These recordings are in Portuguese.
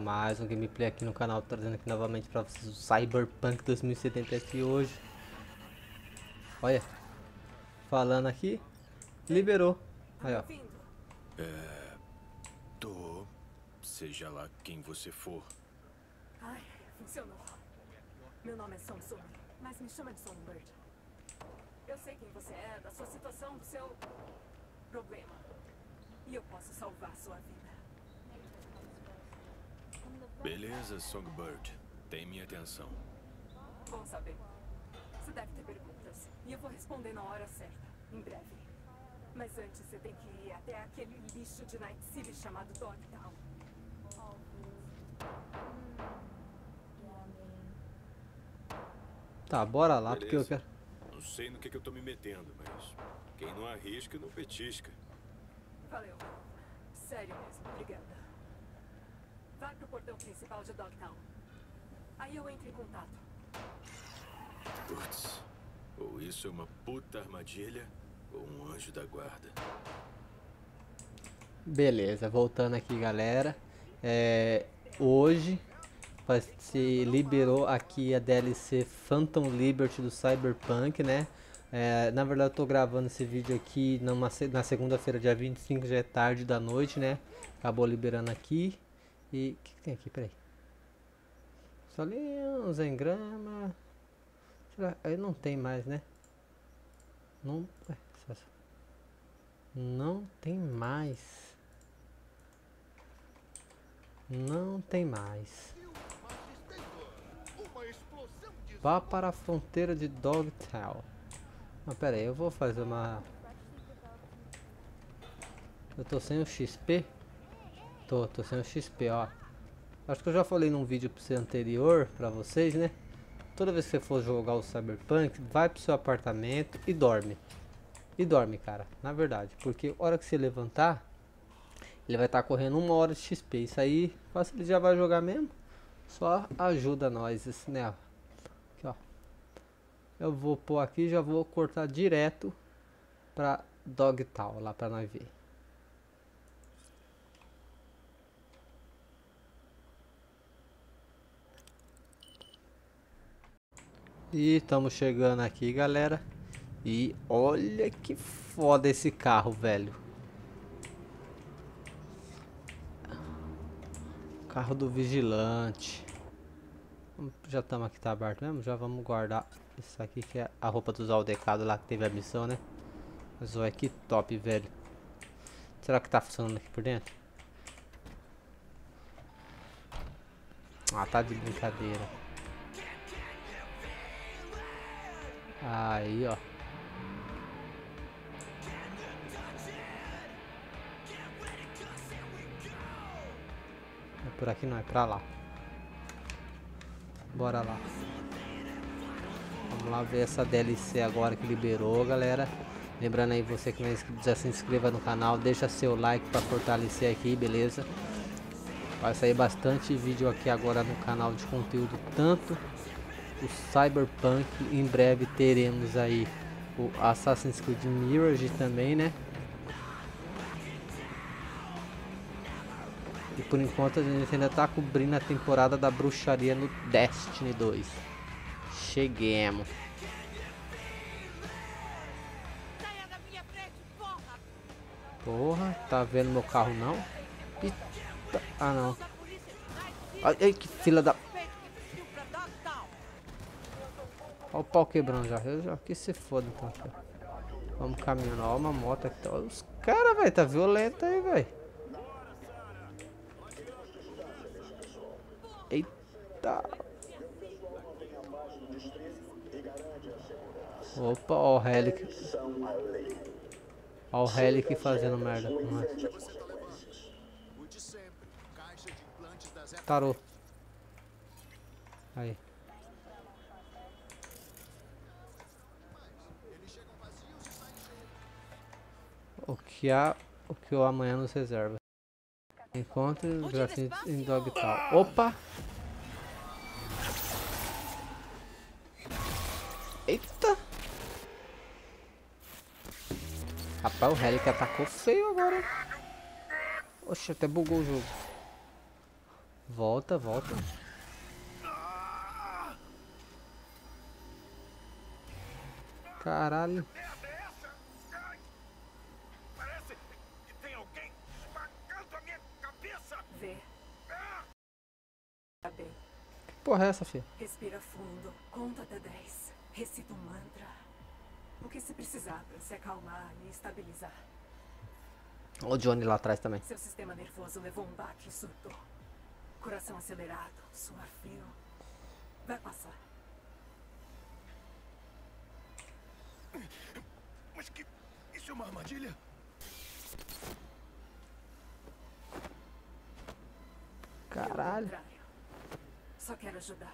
mais um gameplay aqui no canal, trazendo aqui novamente pra vocês o Cyberpunk 2077 hoje. Olha, falando aqui, liberou. Aí ó. Seja lá quem você for. Ai, funcionou. Meu nome é Samsung, mas me chama de Songbird. Eu sei quem você é, da sua situação, do seu problema. E eu posso salvar sua vida. Beleza, Songbird. Tem minha atenção. Bom saber. Você deve ter perguntas. E eu vou responder na hora certa, em breve. Mas antes você tem que ir até aquele lixo de Night City chamado Dogtown. Tá, bora lá, Beleza. porque eu quero... Não sei no que eu tô me metendo, mas quem não arrisca, não petisca. Valeu. Sério mesmo, obrigada. Vá pro portão principal de Dogtown. Aí eu entro em contato. Putz, ou isso é uma puta armadilha, ou um anjo da guarda. Beleza, voltando aqui, galera. Hoje se liberou aqui a DLC Phantom Liberty do Cyberpunk, né? Na verdade eu tô gravando esse vídeo aqui na segunda-feira, dia 25, já é tarde da noite, né? Acabou liberando aqui. E o que tem aqui? Peraí. Só ali uns engrama. Aí não tem mais, né? Não tem mais. Não tem mais. Vá para a fronteira de Dogtown. Ah, pera aí, eu vou fazer uma... Eu tô sem o XP? Tô sem o XP, ó. Acho que eu já falei num vídeo anterior pra vocês, né? Toda vez que você for jogar o Cyberpunk, vai pro seu apartamento e dorme. E dorme, cara, na verdade. Porque a hora que você levantar, ele vai estar correndo 1 hora de XP. Isso aí, ele já vai jogar mesmo. Só ajuda nós, esse, né? Aqui, ó. Eu vou pôr aqui, já vou cortar direto pra Dogtown, lá pra nós ver. E estamos chegando aqui, galera. E olha que foda esse carro, velho. Carro do vigilante. Já estamos aqui, tá aberto mesmo? Já vamos guardar isso aqui, que é a roupa dos aldecados lá que teve a missão, né? Mas olha que top, velho. Será que tá funcionando aqui por dentro? Ah, tá de brincadeira. Aí, ó. É por aqui não, é pra lá. Bora lá. Vamos lá ver essa DLC agora que liberou, galera. Lembrando aí, você que não é inscrito, já se inscreva no canal. Deixa seu like pra fortalecer aqui, beleza? Vai sair bastante vídeo aqui agora no canal de conteúdo, tanto o Cyberpunk, em breve teremos aí o Assassin's Creed Mirage também, né? E por enquanto a gente ainda tá cobrindo a temporada da bruxaria no Destiny 2. Cheguemos. Porra, tá vendo meu carro não? Eita, ah não. Ai, que fila da... Olha o pau quebrando já. Eu já que se foda então. Aqui. Vamos caminhando. Olha uma moto aqui. Olha os caras, velho. Tá violento aí, velho. Eita. Opa, ó o Helic. Ó o Helic fazendo merda com nós. Tarou. Aí. O que o amanhã nos reserva. Encontre grafite em Dogtown. Opa! Eita! Rapaz, o Helic atacou feio agora. Oxe, até bugou o jogo. Volta, volta. Caralho. Merda é essa? Ai, parece que tem alguém esmagando a minha cabeça. Vê. Tá bem. Que porra é essa, filha? Respira fundo. Conta até 10. Recita um mantra. O que se precisar pra se acalmar e estabilizar. Olha o Johnny lá atrás também. Seu sistema nervoso levou um baque e surtou. Coração acelerado, suor frio. Vai passar. Mas que... Isso é uma armadilha? Caralho. Pelo contrário. Só quero ajudar.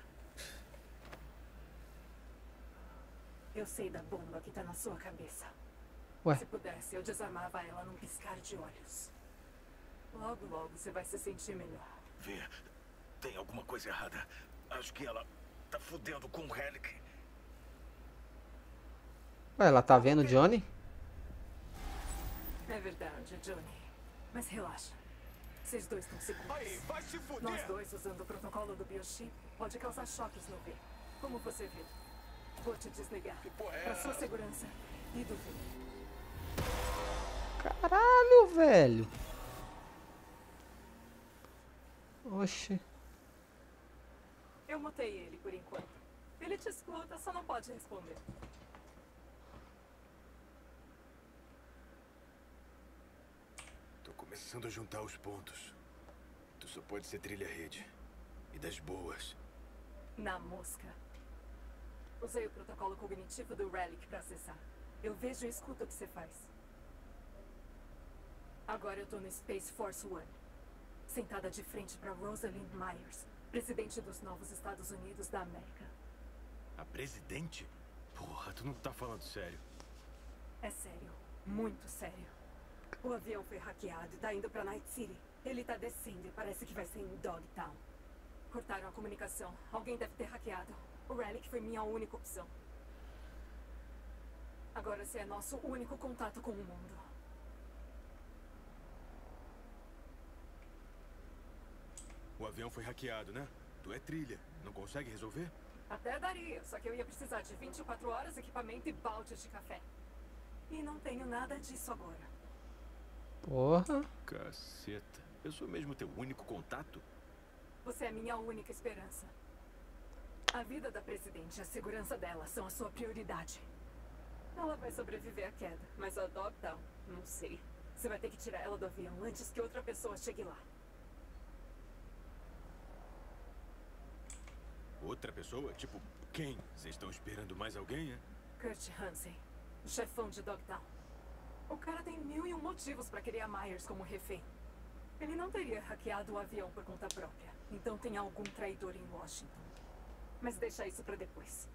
Eu sei da bomba que tá na sua cabeça. Ué. Se pudesse, eu desarmava ela num piscar de olhos. Logo, logo você vai se sentir melhor. Vê, tem alguma coisa errada. Acho que ela tá fudendo com o Relic. Ué, ela tá vendo o Johnny? É verdade, Johnny. Mas relaxa. Vocês dois estão seguros. Aí, vai se fuder! Nós dois, usando o protocolo do biochip, pode causar choques no V. Como você viu. Vou te desligar. Que porra é Pra essa? sua segurança e do V. Caralho, velho. Oxi. Eu mutei ele por enquanto. Ele te escuta, só não pode responder. Tô começando a juntar os pontos. Tu só pode ser trilha-rede. E das boas. Na mosca. Usei o protocolo cognitivo do Relic pra acessar. Eu vejo e escuto o que você faz. Agora eu tô no Space Force One. Sentada de frente pra Rosalind Myers, presidente dos novos Estados Unidos da América. A presidente? Porra, tu não tá falando sério. É sério. Muito sério. O avião foi hackeado e tá indo pra Night City. Ele tá descendo e parece que vai ser em Dogtown. Cortaram a comunicação. Alguém deve ter hackeado. O Relic foi minha única opção. Agora você é nosso único contato com o mundo. O avião foi hackeado, né? Tu é trilha. Não consegue resolver? Até daria, só que eu ia precisar de 24 horas, equipamento e baldes de café. E não tenho nada disso agora. Porra. Caceta. Eu sou mesmo teu único contato? Você é minha única esperança. A vida da presidente e a segurança dela são a sua prioridade. Ela vai sobreviver à queda, mas a Dogtown, não sei. Você vai ter que tirar ela do avião antes que outra pessoa chegue lá. Outra pessoa? Tipo, quem? Vocês estão esperando mais alguém, é? Kurt Hansen, o chefão de Dogtown. O cara tem 1001 motivos pra querer a Myers como refém. Ele não teria hackeado o avião por conta própria. Então tem algum traidor em Washington. Mas deixa isso pra depois.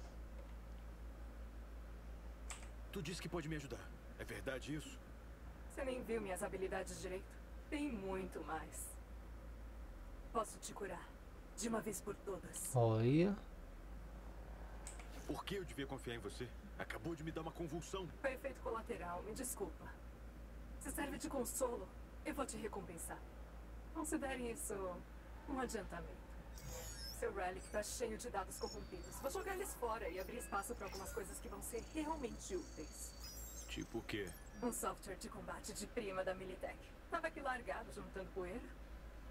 Tu disse que pode me ajudar. É verdade isso? Você nem viu minhas habilidades direito? Tem muito mais. Posso te curar. De uma vez por todas. Olha. Por que eu devia confiar em você? Acabou de me dar uma convulsão. Foi efeito colateral, me desculpa. Se serve de consolo, eu vou te recompensar. Considere isso um adiantamento. Seu Relic tá cheio de dados corrompidos. Vou jogar eles fora e abrir espaço para algumas coisas que vão ser realmente úteis. Tipo o quê? Um software de combate de prima da Militech. Tava aqui largado, juntando poeira.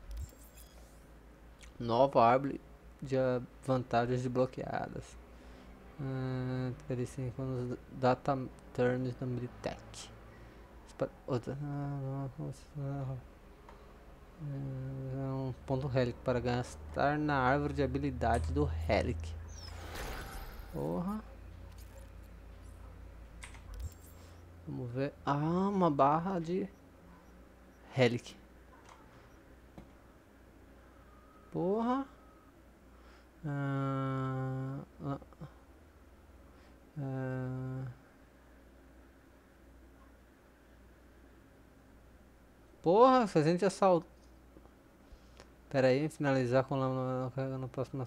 Nova árvore de vantagens desbloqueadas. Aparecem com os data terms da Militech. Um ponto Relic para gastar na árvore de habilidade do Relic. Porra. Vamos ver. Ah, uma barra de Relic. Porra. Porra, se a gente assaltar. Pera aí, finalizar com na próxima.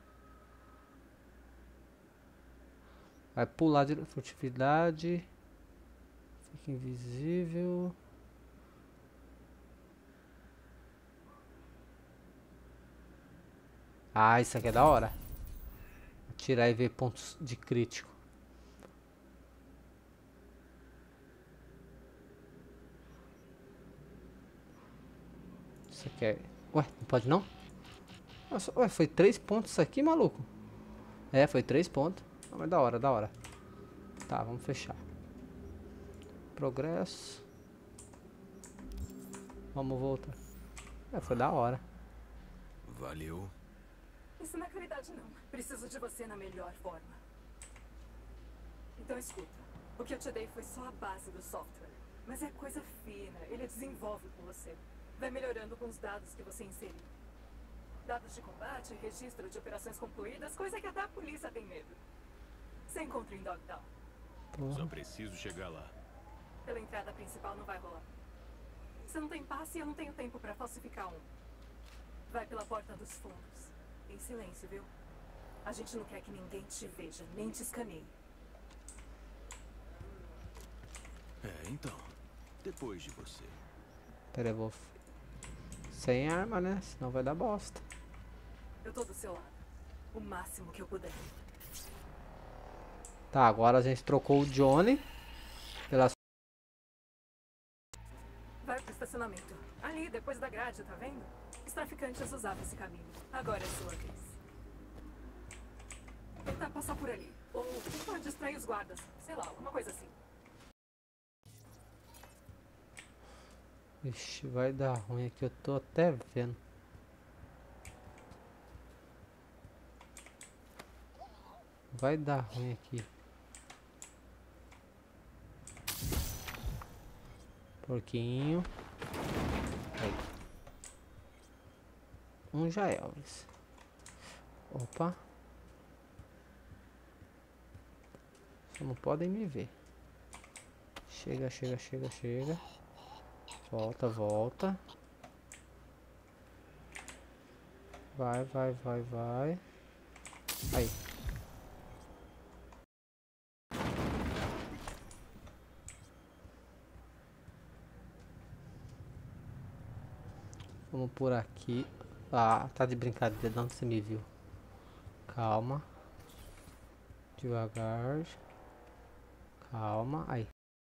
Vai pular de furtividade. Fica invisível. Ah, isso aqui é da hora. Tirar e ver pontos de crítico. Isso aqui é... Ué, não pode não? Nossa, ué, foi 3 pontos isso aqui, maluco? É, foi 3 pontos. Ah, mas da hora, da hora. Tá, vamos fechar. Progresso. Vamos voltar. É, foi da hora. Valeu. Isso não é caridade, não. Preciso de você na melhor forma. Então escuta. O que eu te dei foi só a base do software. Mas é coisa fina. Ele desenvolve com você. Vai melhorando com os dados que você inserir. Dados de combate, registro de operações concluídas, coisa que até a polícia tem medo. Você encontra em Dogtown. Só preciso chegar lá. Pela entrada principal não vai rolar. Você não tem passe e eu não tenho tempo pra falsificar um. Vai pela porta dos fundos. Em silêncio, viu? A gente não quer que ninguém te veja, nem te escaneie. É, então. Depois de você. Pera aí, vou... Sem arma, né? Senão vai dar bosta. Eu tô do seu lado. O máximo que eu puder. Tá, agora a gente trocou o Johnny pela... Vai pro estacionamento. Ali, depois da grade, tá vendo? Os traficantes usavam esse caminho. Agora é sua vez. Tentar passar por ali. Ou tentar distrair os guardas. Sei lá, alguma coisa assim. Ixi, vai dar ruim aqui, eu tô até vendo. Vai dar ruim aqui. Porquinho. Aí. Um já é, Elvis. Opa. Só não podem me ver. Chega, chega, chega, chega. Volta, volta. Vai, vai, vai, vai. Aí. Vamos por aqui. Ah, tá de brincadeira, de onde você me viu? Calma. Devagar. Calma. Aí.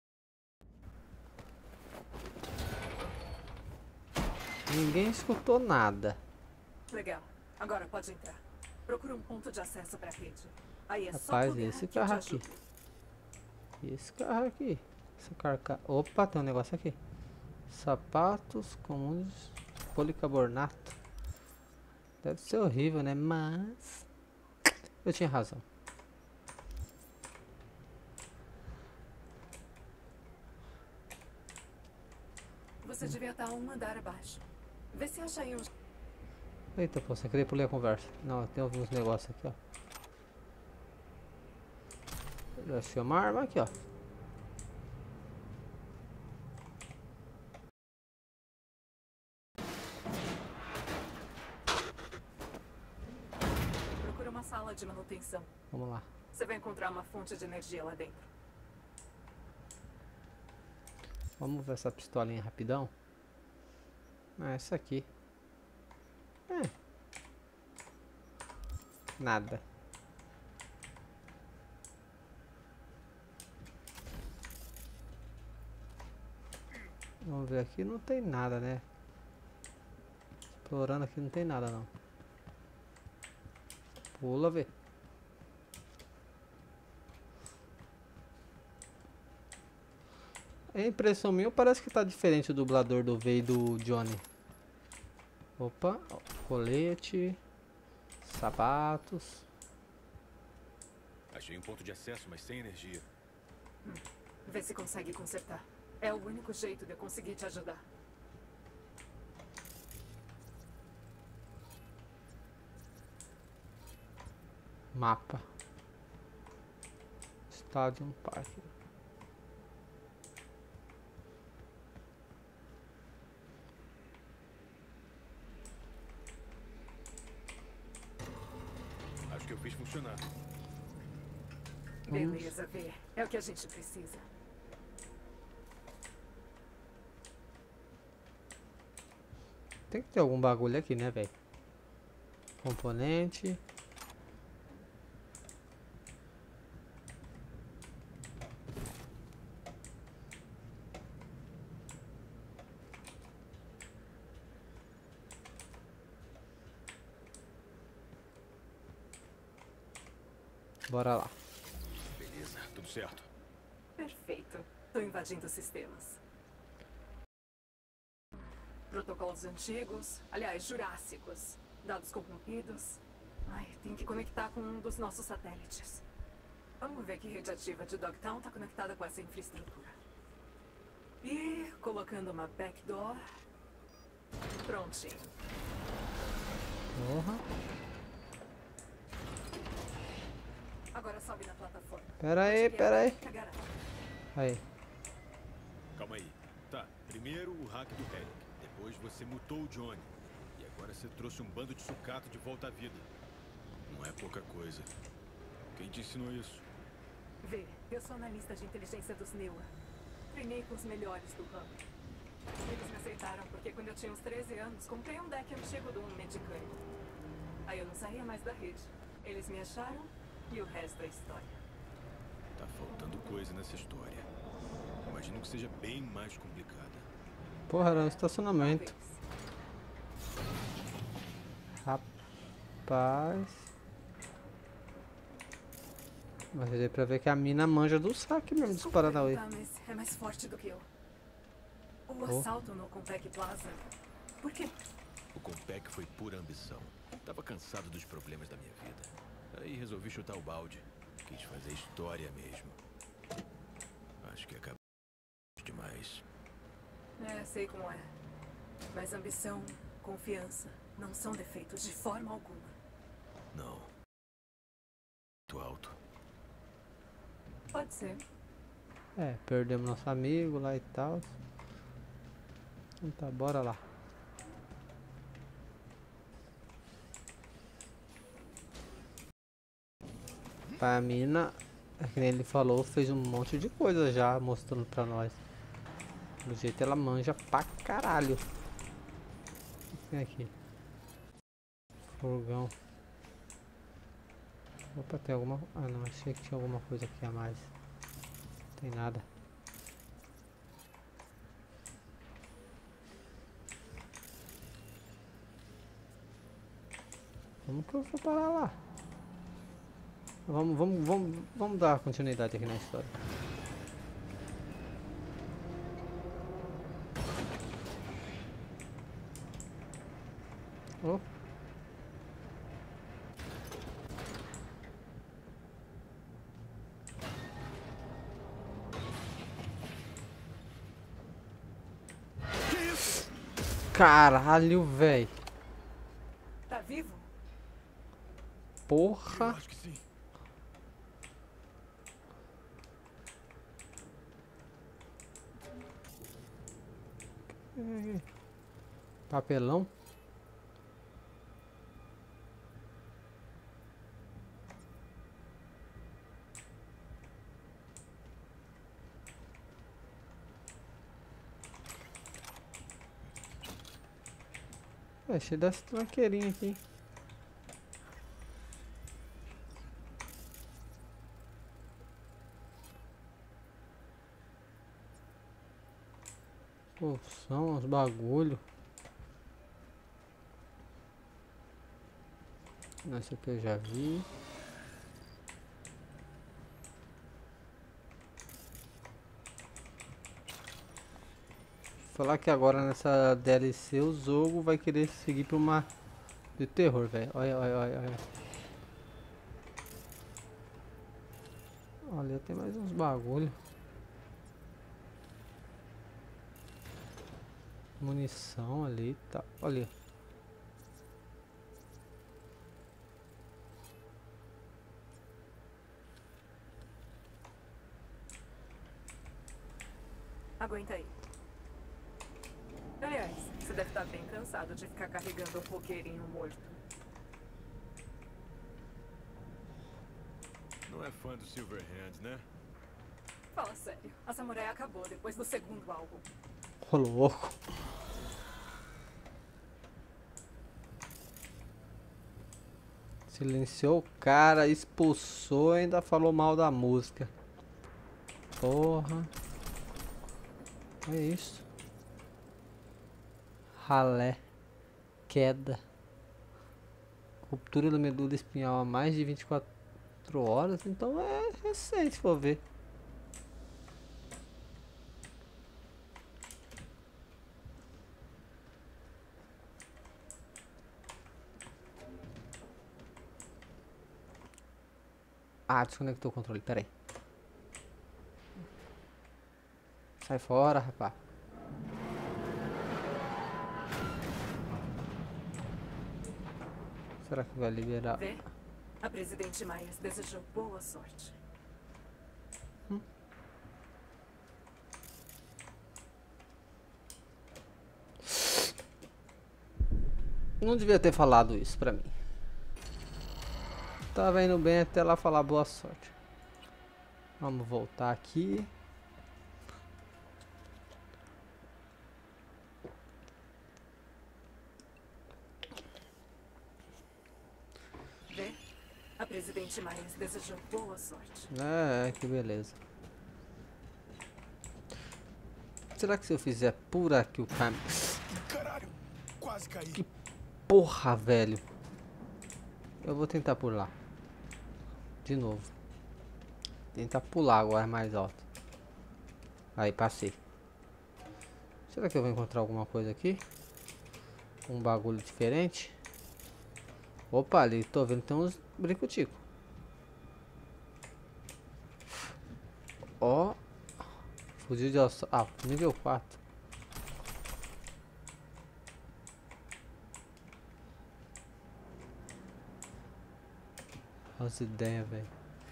Ninguém escutou nada. Legal. Agora pode entrar. Procura um ponto de acesso pra rede. Aí é só Rapaz, plugar esse que eu te carro aqui. ajudo. Esse carro aqui. Essa carca... Opa, tem um negócio aqui. Sapatos comuns de policarbonato. Deve ser horrível, né? Mas... eu tinha razão. Você devia estar um andar abaixo. Vê se acha aí um... Eita, pô, você queria pular a conversa. Não, tem alguns negócios aqui, ó. Já achei uma arma aqui, ó. Procura uma sala de manutenção. Vamos lá. Você vai encontrar uma fonte de energia lá dentro. Vamos ver essa pistolinha rapidão. Ah, essa aqui. É. Nada. Vamos ver aqui, não tem nada, né? Explorando aqui não tem nada não. Pula, vê. A impressão minha parece que tá diferente o dublador do V e do Johnny. Opa, ó, colete, sapatos. Achei um ponto de acesso, mas sem energia. Vê se consegue consertar. É o único jeito de eu conseguir te ajudar. Mapa. Stadium Park. Acho que eu fiz funcionar. Beleza, Vê. É o que a gente precisa. Tem que ter algum bagulho aqui, né, velho? Componente. Bora lá. Beleza, tudo certo. Perfeito. Tô invadindo sistemas. Protocolos antigos, aliás, jurássicos. Dados corrompidos. Ai, tem que conectar com um dos nossos satélites. Vamos ver que rede ativa de Dogtown tá conectada com essa infraestrutura. E colocando uma backdoor. Prontinho. Porra. Agora sobe na plataforma. Pera aí, pera aí. Aí. Calma aí. Tá, primeiro o hack do Helic. Depois você mutou o Johnny. E agora você trouxe um bando de sucato de volta à vida. Não é pouca coisa. Quem te ensinou isso? Vê, eu sou analista de inteligência dos Neua. Treinei com os melhores do ramo. Eles me aceitaram porque quando eu tinha uns 13 anos, comprei um deck antigo de um medicamento. Aí eu não saía mais da rede. Eles me acharam e o resto é história. Tá faltando coisa nessa história. Imagino que seja bem mais complicada. Porra, era um estacionamento. Talvez. Rapaz. Mas deu pra ver que a mina manja do saque mesmo dos Desculpa Paranauê. perguntar, mas é mais forte do que eu. O Oh. assalto no Compec Plaza. Por quê? O Compec foi pura ambição. Tava cansado dos problemas da minha vida. Aí resolvi chutar o balde. Quis fazer história mesmo. Acho que acabou demais. É, sei como é. Mas ambição, confiança, não são defeitos de forma alguma. Não. Muito alto. Pode ser. É, perdemos nosso amigo lá e tal. Então tá, bora lá. A mina, é que nem ele falou, fez um monte de coisa já mostrando pra nós. Do jeito ela manja pra caralho. O que tem aqui? Furgão. Opa, tem alguma... Ah não, achei que tinha alguma coisa aqui a mais. Não tem nada. Como que eu vou parar lá? Vamos dar continuidade aqui na história. Oh. Caralho, véi. Tá vivo? Porra. Acho que sim. Papelão. É cheio das tranqueirinhas aqui. Pô, são uns bagulho. Essa aqui eu já vi. Falar que agora nessa DLC o jogo vai querer seguir pra uma de terror, velho. Olha, olha, olha, olha. Olha, tem mais uns bagulho. Munição ali, tá. Olha. Aguenta aí. Aliás, você deve estar bem cansado de ficar carregando um roqueirinho morto. Não é fã do Silverhand, né? Fala sério, a Samurai acabou depois do segundo álbum. Ô, louco. Silenciou o cara, expulsou e ainda falou mal da música. Porra. É isso. Ralé. Queda. Ruptura da medula espinhal há mais de 24 horas. Então é recente, se for ver. Ah, desconectou o controle, peraí. Sai fora, rapaz. Será que vai liberar? Vê? A presidente Myers desejou boa sorte. Não devia ter falado isso pra mim. Tava indo bem até ela falar boa sorte. Vamos voltar aqui. Vê? A presidente Myers desejou boa sorte. Que beleza. Será que se eu fizer por aqui o caminho... Caralho, quase caí. Que porra, velho. Eu vou tentar por lá. De novo. Tentar pular agora mais alto. Aí, passei. Será que eu vou encontrar alguma coisa aqui? Um bagulho diferente? Opa, ali, tô vendo que tem uns bricoticos. Ó. Fuzil de alça. Ah, nível 4. Olha as ideias, velho.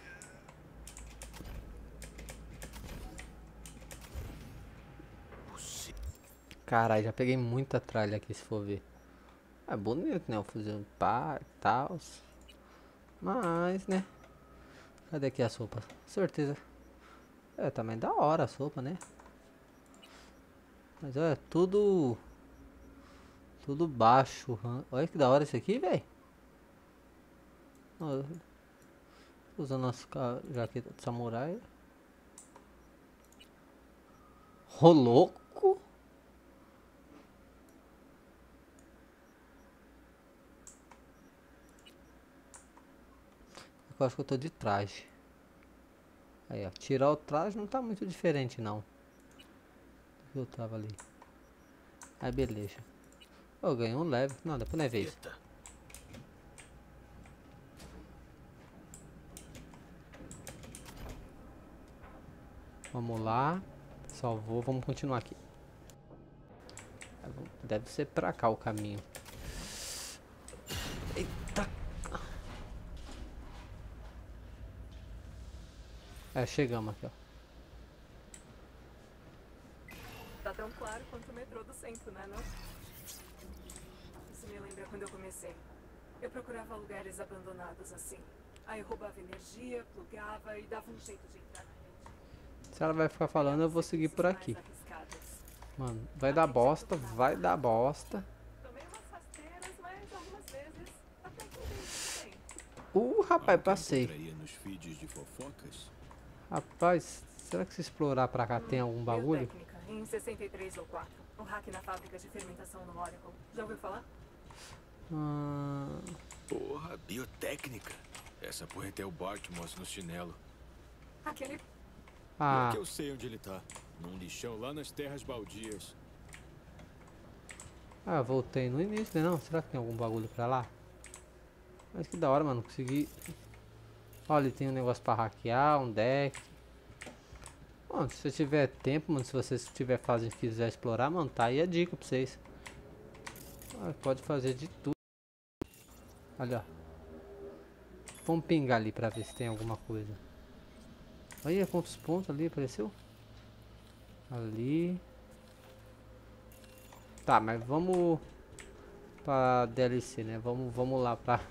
Caralho, já peguei muita tralha aqui, se for ver. É bonito, né? O fuzil de pá e tal. Mas, né? Cadê aqui a sopa? Certeza. É, também da hora a sopa, né? Mas olha, tudo baixo. Olha que da hora isso aqui, velho. Usando as jaqueta de samurai. Ô, louco. Eu acho que eu tô de traje. Aí, ó. Tirar o traje não tá muito diferente, não. Eu tava ali. Aí, beleza. Eu ganhei um leve. Não, depois não é vez. Vamos lá. Salvou. Vamos continuar aqui. Deve ser pra cá o caminho. Eita. É, chegamos aqui, ó. Tá tão claro quanto o metrô do centro, né, não? Isso me lembra quando eu comecei. Eu procurava lugares abandonados assim. Aí roubava energia, plugava e dava um jeito de entrar na rede. Se ela vai ficar falando, eu vou seguir por aqui. Mano, vai dar bosta, vai dar bosta. Tomei umas rasteiras, mas algumas vezes até que bem. Rapaz, passei. Encontraria nos feeds de fofocas? Rapaz, será que se explorar pra cá tem algum bagulho? Biotécnica, em 63 ou 4. Um hack na fábrica de fermentação no Oracle. Já ouviu falar? Porra, biotécnica. Essa porra tem o Bartmoss no chinelo. Aquele... Pior que eu sei onde ele tá. Num lixão lá nas terras baldias. Voltei no início, né? Não? Será que tem algum bagulho pra lá? Mas que da hora, mano. Consegui... Olha, tem um negócio pra hackear, um deck. Mano, se você tiver tempo, mano, se você estiver fazendo e quiser explorar, mano, tá aí a dica pra vocês. Pode fazer de tudo. Olha, ó. Vamos pingar ali pra ver se tem alguma coisa. Olha quantos pontos ali apareceu. Ali. Tá, mas vamos pra DLC, né? Vamos lá pra...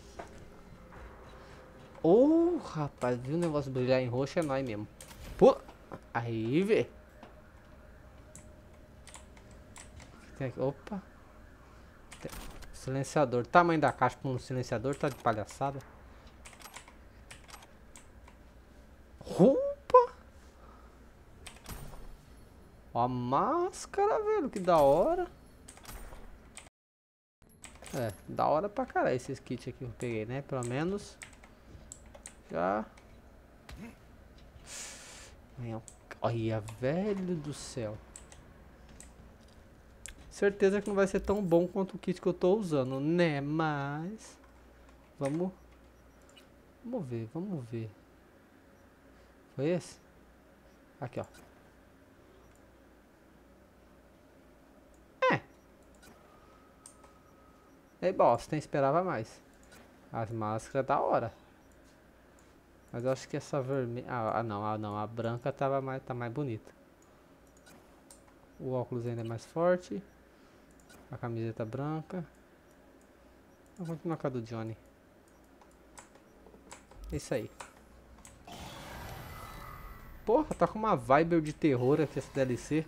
Rapaz, viu o negócio brilhar em roxo? É nóis mesmo. Pô, aí, vê. Opa. Silenciador. O tamanho da caixa para um silenciador tá de palhaçada. Roupa! Ó a máscara, velho. Que da hora. É, da hora pra caralho esses kits aqui que eu peguei, né? Pelo menos. Já. Olha, velho do céu. Certeza que não vai ser tão bom quanto o kit que eu tô usando, né? Mas vamos ver, vamos ver. Foi esse? Aqui, ó. É bosta, hein? Esperava mais. As máscaras da hora. Mas eu acho que essa vermelha... não. A branca tá mais bonita. O óculos ainda é mais forte. A camiseta branca. Vamos continuar com a do Johnny. Isso aí. Porra, tá com uma vibe de terror aqui essa DLC.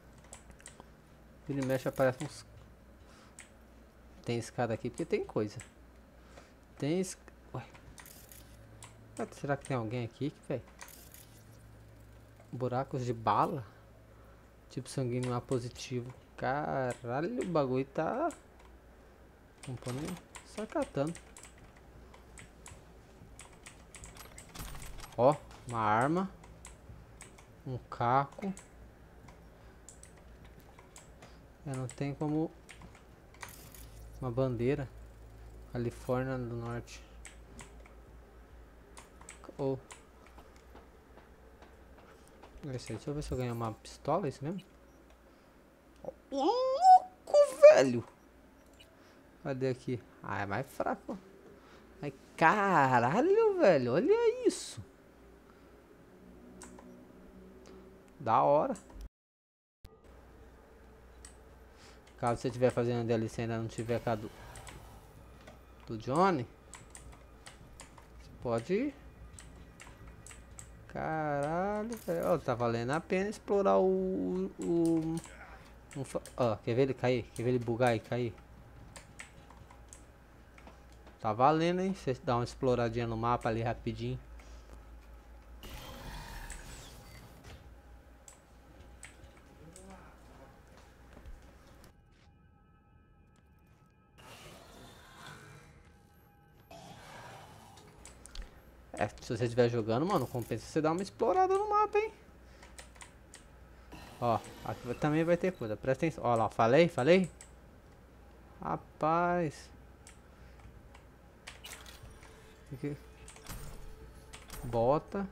Ele mexe, aparece uns... Tem escada aqui porque tem coisa. Tem Ué. Será que tem alguém aqui, velho? Buracos de bala? Tipo sanguíneo A positivo. Caralho, o bagulho tá... Componente sacatando. Ó, uma arma. Um caco. Não tem como... Uma bandeira. Califórnia do Norte. Oh. Deixa eu ver se eu ganho uma pistola, é isso mesmo? Louco, velho! Cadê aqui? Ah, é mais fraco. Ai, caralho, velho. Olha isso. Da hora. Caso você estiver fazendo DLC e ainda não tiver com a do Johnny, você pode ir. Caralho, velho. Ó, tá valendo a pena explorar ó, quer ver ele cair? Quer ver ele bugar e cair? Tá valendo, hein? Você dá uma exploradinha no mapa ali rapidinho. É, se você estiver jogando, mano, compensa você dar uma explorada no mapa, hein? Ó, aqui também vai ter coisa, presta atenção. Ó lá, falei? Rapaz. Aqui. Bota.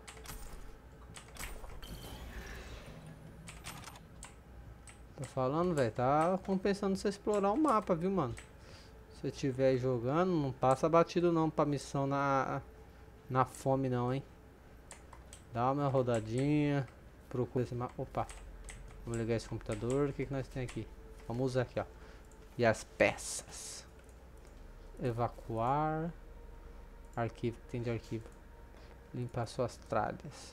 Tô falando, velho, tá compensando você explorar o mapa, viu, mano? Se você estiver jogando, não passa batido não pra missão na fome não, hein? Dá uma rodadinha. Procura esse mapa. Opa. Vamos ligar esse computador. O que nós temos aqui? Vamos usar aqui, ó. E as peças. Evacuar. Arquivo. O que tem de arquivo? Limpar suas tralhas.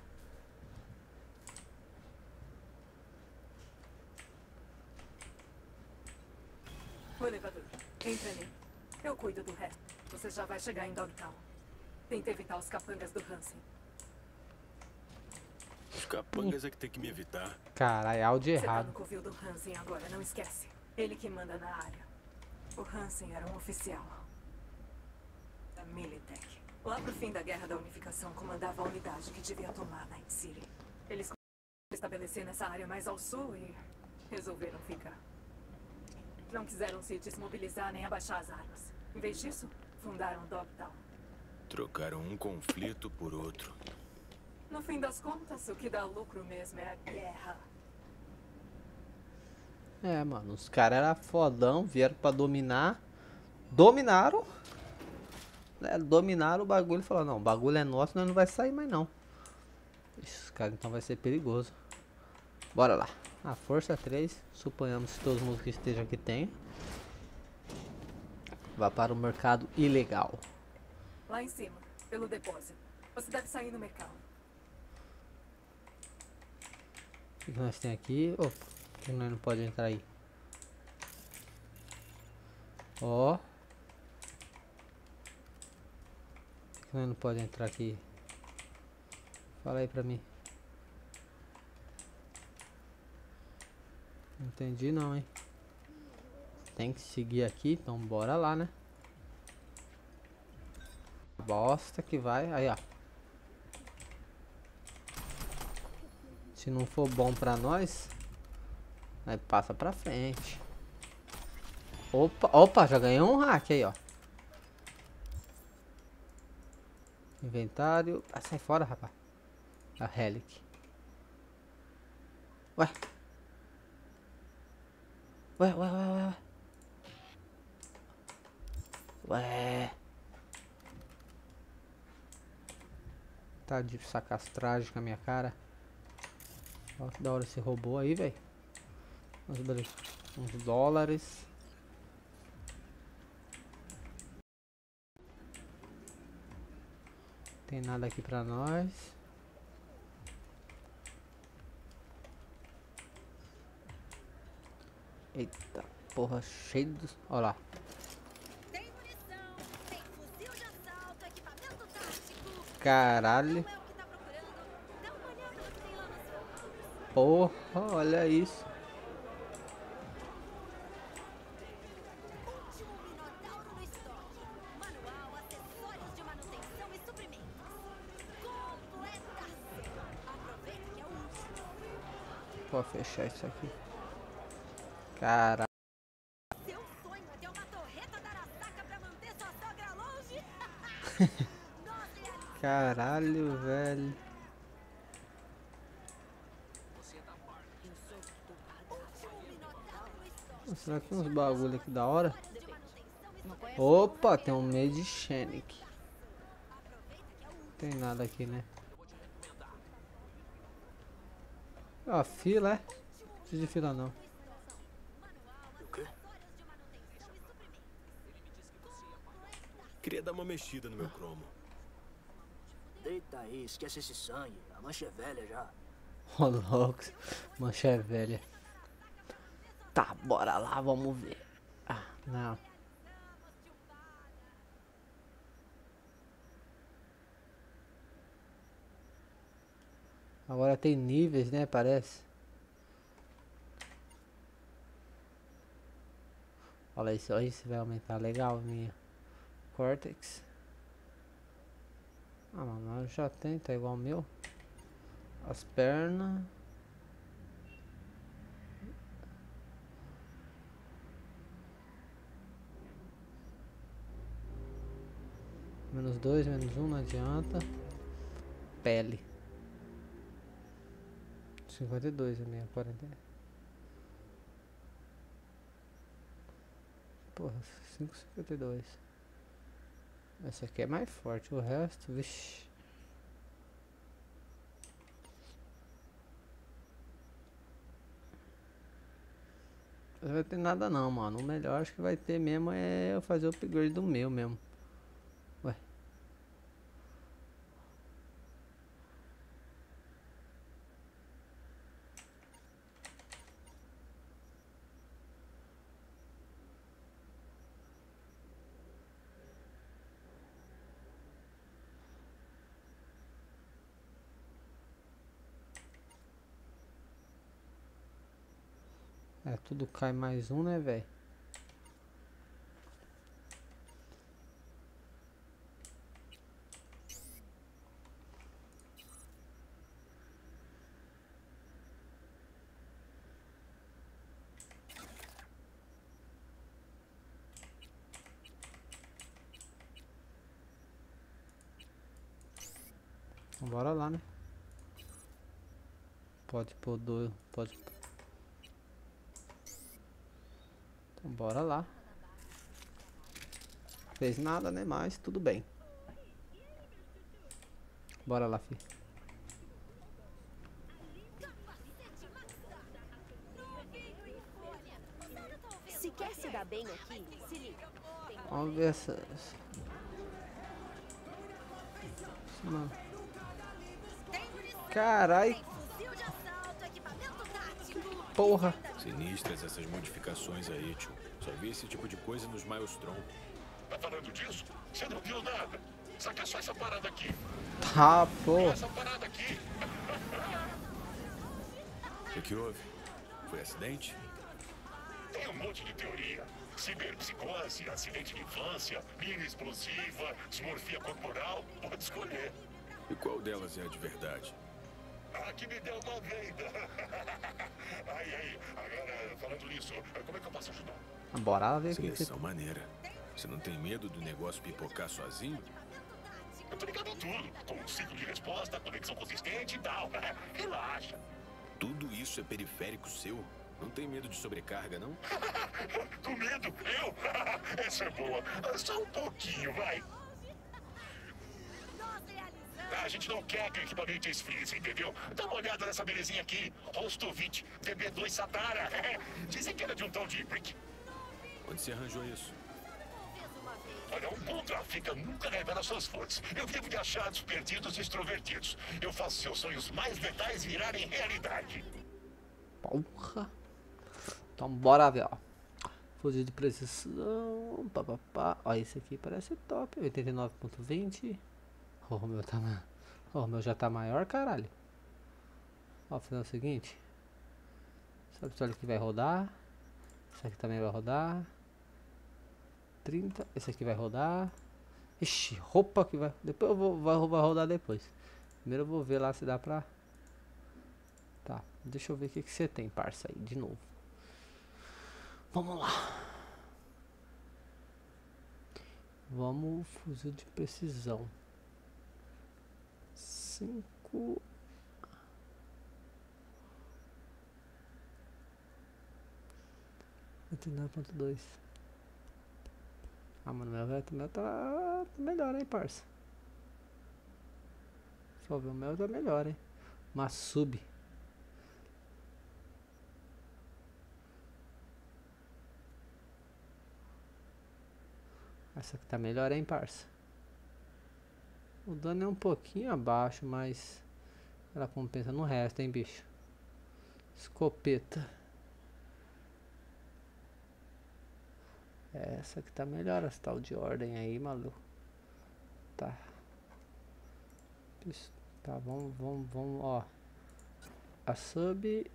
O elevador. Entra nele. Eu cuido do resto. Você já vai chegar em Dogtown. Tenta evitar os capangas do Hansen. Os capangas é que tem que me evitar. Caralho, áudio Você tá errado. no covil do Hansen agora, não esquece. Ele que manda na área. O Hansen era um oficial da Militech. Lá pro fim da Guerra da Unificação, comandava a unidade que devia tomar Night City. Eles começaram a estabelecer nessa área mais ao sul e resolveram ficar. Não quiseram se desmobilizar nem abaixar as armas. Em vez disso, fundaram Dogtown. Trocaram um conflito por outro. No fim das contas, o que dá lucro mesmo é a guerra. É, mano, os caras eram fodão, vieram pra dominar. Dominaram. Né, dominaram o bagulho e falaram, não, o bagulho é nosso, nós não vai sair mais não. Esses caras então vai ser perigoso. Bora lá. A força 3, suponhamos que todos os músicos que estejam aqui tem. Vá para o mercado ilegal. Lá em cima, pelo depósito. Você deve sair no mercado. O que nós temos aqui? Opa, por que nós não pode entrar aí? Ó. Por que não pode entrar aqui? Fala aí pra mim. Não entendi não, hein? Tem que seguir aqui, então bora lá, né? Bosta que vai. Aí, ó. Se não for bom pra nós, aí passa pra frente. Opa, opa, já ganhou um hack aí, ó. Inventário. Ah, sai fora, rapaz. A Relic. Ué. Ué. Ué. Tá de sacastragem com a minha cara. Olha que da hora esse robô aí, velho. Uns dólares. Tem nada aqui pra nós. Eita, porra, cheio dos... Olha lá. Tem munição, tem fuzil de assalto, equipamento tático. Caralho. Não é o que tá procurando. Dá uma olhada no que tem lá nas fotos. Porra, olha isso. Último Minotauro no estoque. Manual, acessórios de manutenção e suprimentos. Completaço. Aproveita que é o último. Vou fechar isso aqui. Caralho. Seu sonho é ter uma torreta da Arasaka pra manter sua sogra longe? Nossa, é ali. Caralho, velho. Último Minotauro no estoque. Será que tem uns bagulho aqui da hora? De manutenção e Opa, tem um Medicenic. aproveita que é o último. Tem nada aqui, né? Ó, fila, é? Não precisa de fila não. O quê? Queria dar uma mexida no meu cromo. Deita aí, esquece esse sangue. A mancha é velha já. Ô, louco. Mancha é velha. Tá, bora lá, vamos ver. Ah, não. Agora tem níveis, né? Parece. Olha isso, olha isso, vai aumentar. Legal, minha. Cortex. Ah, mano, já tem, tá igual o meu. As pernas. -2, -1, não adianta. Pele. 52 a minha, 40. Porra, 5,52. Essa aqui é mais forte, o resto, vixi. Não vai ter nada não, mano. O melhor acho que vai ter mesmo é eu fazer o upgrade do meu mesmo. Ué. É, tudo cai mais um, né, velho? Então, bora lá, né? Pode pôr dois, pode. Então, bora lá. Fez nada, né? Mas tudo bem. Bora lá, fi. Se quer se dar bem aqui, se liga. Vamos ver essas. Mano. Carai, Fuzil de assalto, equipamento tático. porra. Sinistras essas modificações aí, tio. Só vi esse tipo de coisa nos Maelstrom. Tá falando disso? Você não viu nada. Saca só essa parada aqui. Tá, pô. Essa parada aqui. O que houve? Foi acidente? Tem um monte de teoria. Ciberpsicose, acidente de infância, mina explosiva, dismorfia corporal. Pode escolher. E qual delas é a de verdade? A que me deu uma venda. Aí, agora, falando nisso, como é que eu posso ajudar? Bora ver o que Seleção maneira. Você não tem medo do negócio pipocar sozinho? Eu tô ligado em tudo. Com ciclo de resposta, conexão consistente e tal. Relaxa. Tudo isso é periférico seu? Não tem medo de sobrecarga, não? Com medo? Eu? Essa é boa. Só um pouquinho, vai. A gente não quer que o equipamento esfrie, entendeu? Dá uma olhada nessa belezinha aqui. Rostovich DB2 Satara. Dizem que era de um tal de Brick. Onde você arranjou isso? Olha, um bom trafica nunca revela suas fontes. Eu vivo de achados perdidos e extrovertidos. Eu faço seus sonhos mais letais virarem realidade. Porra. Então bora ver, ó. Fuzil de precisão. Papapá. Ó, esse aqui parece top. 89.20. Oh, o meu tá o meu já tá maior, caralho. Ó, fazer o seguinte. Essa pistola aqui vai rodar. Essa aqui também vai rodar. 30. Esse aqui vai rodar. Ixi, roupa que vai. Depois eu vou. Vai rodar depois. Primeiro eu vou ver lá se dá pra. Tá, deixa eu ver o que você tem, parça, aí, de novo. Vamos lá. Vamos, fuzil de precisão. 5. $89.2. Ah, mano, meu tá melhor, hein, parça. Só ver o meu tá melhor, hein. Uma sub. Essa aqui tá melhor, hein, parça. O dano é um pouquinho abaixo, mas ela compensa no resto, hein, bicho. Escopeta. Essa aqui tá melhor, essa tal de ordem aí, maluco. Tá. Tá, vamos, ó. A sub.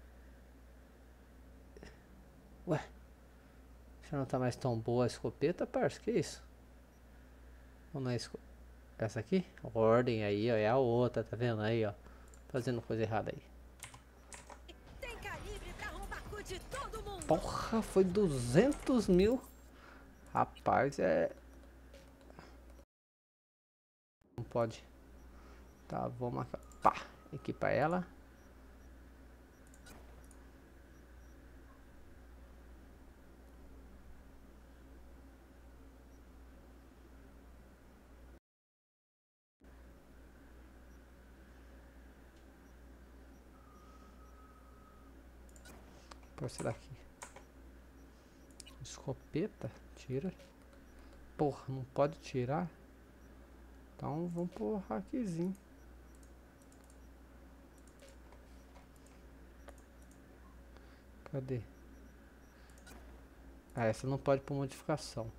Ué. Já não tá mais tão boa a escopeta, parça? Que isso? Ou não é escopeta? Essa aqui? Ordem aí, ó. É a outra, tá vendo aí, ó? Fazendo coisa errada aí. Tem calibre pra arrombar cu de todo mundo. Porra, foi 200 mil. Rapaz, é... Não pode. Tá, vamos aqui. Pá, equipar ela. Por será que escopeta tira? Porra, não pode tirar. Então vamos pro hackzinho. Cadê? Ah, essa não pode por modificação.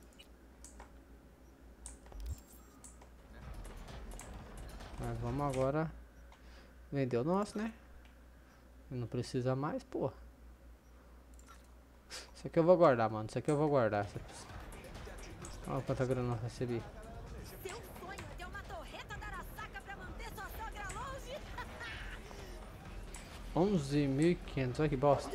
Mas vamos agora vender o nosso, né? Não precisa mais, porra. Isso aqui eu vou guardar, mano. Isso aqui eu vou guardar. Olha quanta grana eu recebi. Seu sonho é ter uma torreta da Arasaka pra manter sua sogra longe? 11.500, olha que bosta.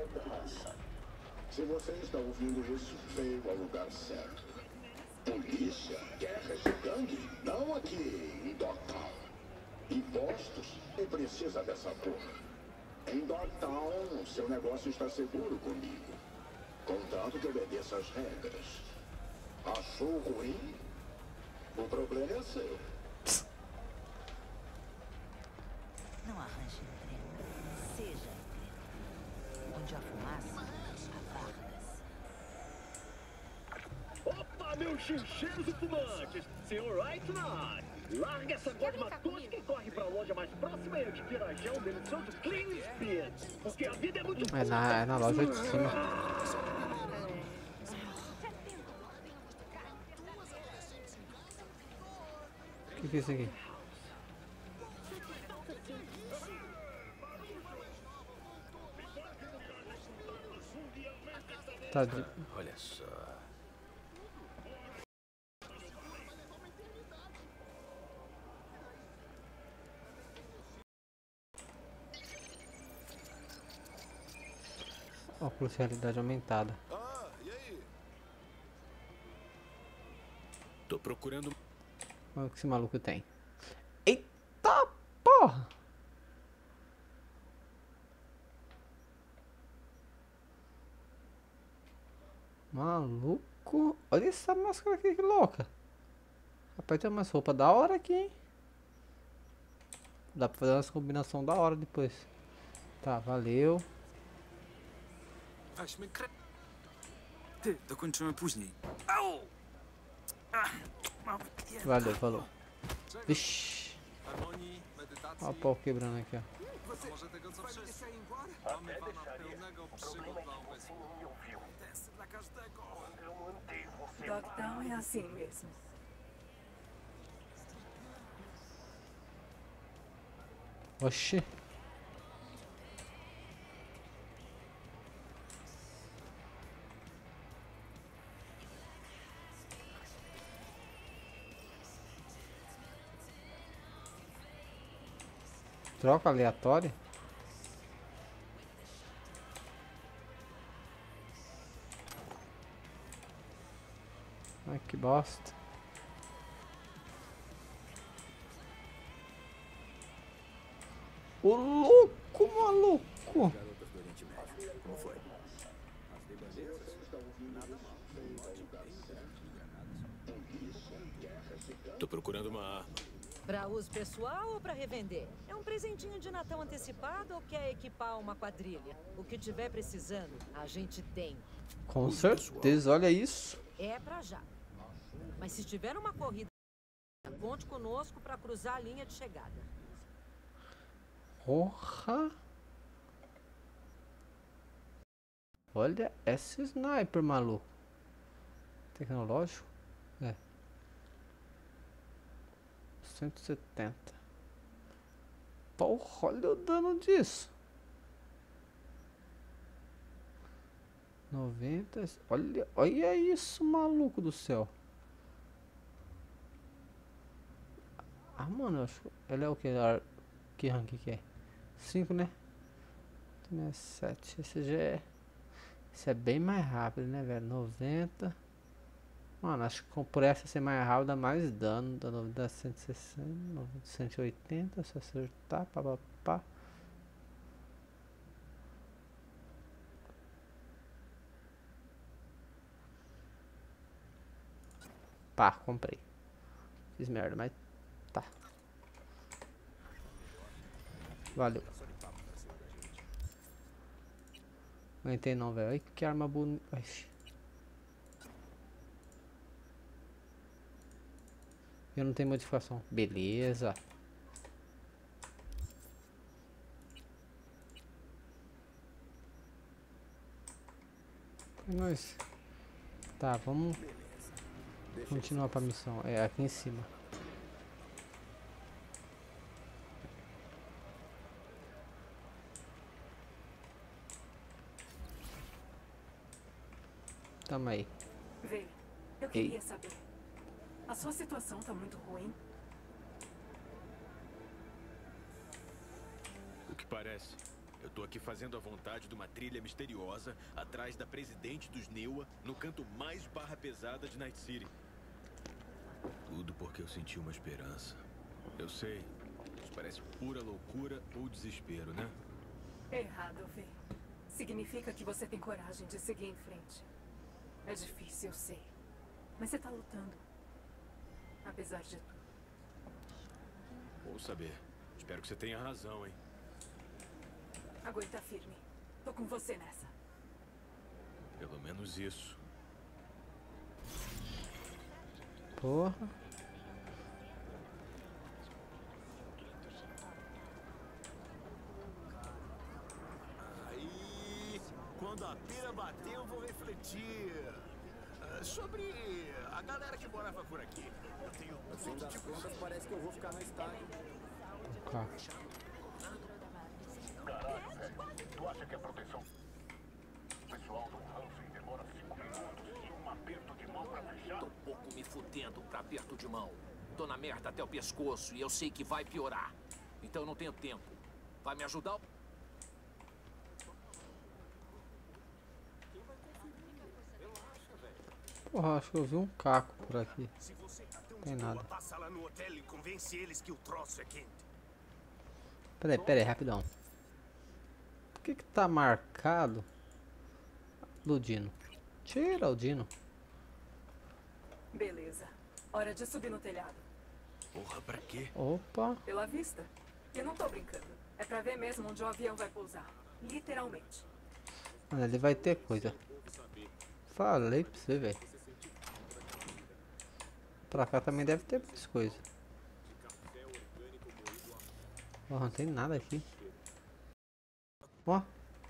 Se você está ouvindo isso, veio ao lugar certo. Polícia, guerra de gangue, não aqui em Dogtown. Impostos, e precisa dessa porra. Em Dogtown, seu negócio está seguro comigo. Contanto que obedeça as regras. Achou ruim? O problema é seu. Não arranje encrenca, seja encrenca. Onde há fumaça, há fardas. Opa, meus chincheiros e fumantes! Senhor White, larga essa gosma tosca e corre pra loja mais próxima e adquira já um delicioso Clean Speed. Porque a vida é muito É na loja de cima. Que é isso aqui? Tá de... Olha só. Óculos de realidade aumentada. E aí? Tô procurando. Olha o que esse maluco tem. Eita porra! Maluco! Olha essa máscara aqui, que louca! Rapaz, tem umas roupas da hora aqui, hein? Dá pra fazer umas combinação da hora depois. Tá, valeu. Weźmy kre... Ty, dokończymy później. Au! Valeu, falou. Vixe. Harmonii, medytacji. Olha o pau quebrando aqui, ó. Może tego co wszyscy. Mamy pana pełnego przygód dla umysłu. Testy dla każdego. Dogtown é assim mesmo. Oxi. Troca aleatória? Ai, que bosta. Ô louco, maluco! Como foi? Tô procurando uma arma. Pra uso pessoal ou pra revender? É um presentinho de Natal antecipado ou quer equipar uma quadrilha? O que tiver precisando, a gente tem. Com certeza, olha isso. É pra já. Mas se tiver uma corrida, conte conosco pra cruzar a linha de chegada. Porra! Olha essa sniper, maluco. Tecnológico? É. 170. Porra, olha o dano disso. 90. Olha isso, maluco do céu. Ah, mano, eu acho que ela é o que? Que rank que é? 5, né? 7. Esse já é. Esse é bem mais rápido, né, velho? 90. Mano, acho que por essa ser mais rápido dá mais dano. Dá 160, 180. Se acertar, pá. Pá, comprei. Fiz merda, mas tá. Valeu. Não entrei não, velho. Ai, que arma bonita. Eu não tenho modificação. Beleza. É nóis. Tá, vamos continuar pra missão. É aqui em cima. Tamo aí. Vê, eu queria saber. A sua situação tá muito ruim? O que parece. Eu tô aqui fazendo a vontade de uma trilha misteriosa atrás da presidente dos Newa no canto mais barra pesada de Night City. Tudo porque eu senti uma esperança. Eu sei. Isso parece pura loucura ou desespero, né? Errado, Vê. Significa que você tem coragem de seguir em frente. É difícil, eu sei. Mas você tá lutando. Apesar de tudo. Vou saber. Espero que você tenha razão, hein? Aguenta firme. Tô com você nessa. Pelo menos isso. Porra. Aí, quando a pira bater, eu vou refletir. Sobre a galera que morava por aqui. Eu tenho No fim das contas, parece que eu vou ficar no estádio. Tá. Caralho, velho. Tu acha que a proteção pessoal do Hansen demora 5 minutos e um aperto de mão pra fechar? Tô um pouco me fudendo pra aperto de mão. Tô na merda até o pescoço e eu sei que vai piorar. Então eu não tenho tempo. Vai me ajudar? Porra, acho que eu vi um caco por aqui. Se você até Tem nada. passa lá no hotel e convence eles que o troço é quente. Pera aí, rapidão. Por que tá marcado do Dino? Tira o Dino. Beleza. Hora de subir no telhado. Porra, pra quê? Opa. Pela vista. Eu não tô brincando. É pra ver mesmo onde o avião vai pousar. Literalmente. Olha, ele vai ter coisa. Falei pra você, velho. Pra cá também deve ter mais coisa. Ó, não tem nada aqui. Ó.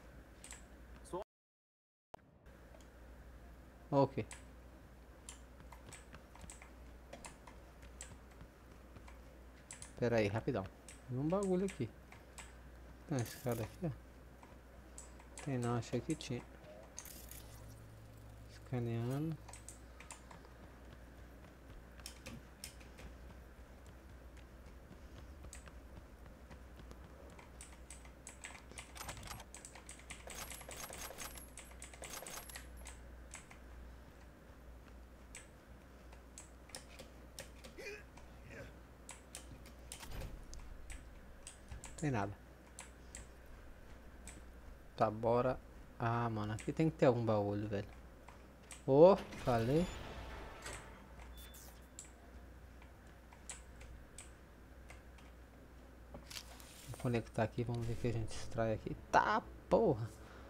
Ok. Pera aí, rapidão. Tem um bagulho aqui. Tem uma escada aqui, ó. Tem não, achei que tinha. Escaneando. Tem nada. Tá, bora. Ah, mano, aqui tem que ter algum baú, velho. Ô, falei. Vou conectar aqui, vamos ver o que a gente extrai aqui. Tá, porra.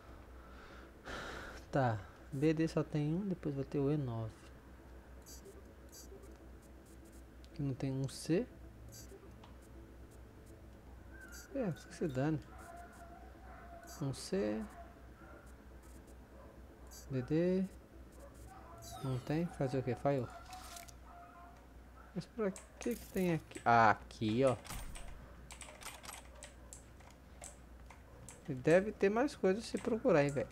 Tá, BD só tem um, depois vai ter o E9. Aqui não tem um C. É, que se dane. Um C. DD. Não tem? Fazer o que? File. Mas pra que tem aqui? Ah, aqui, ó. E deve ter mais coisas se procurar, hein, velho.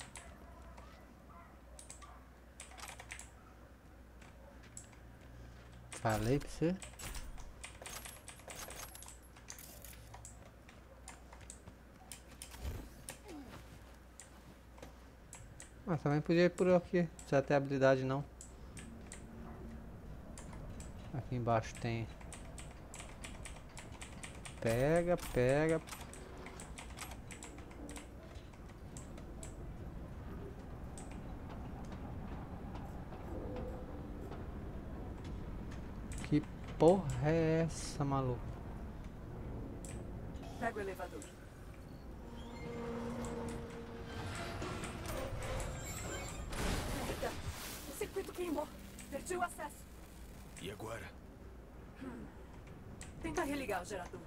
Falei pra você. Mas também podia ir por aqui, não precisa ter habilidade não. Aqui embaixo tem. Pega, pega. Que porra é essa, maluco? Pega o elevador. Merda! O circuito queimou. Perdi o acesso. E agora? Tenta religar o gerador.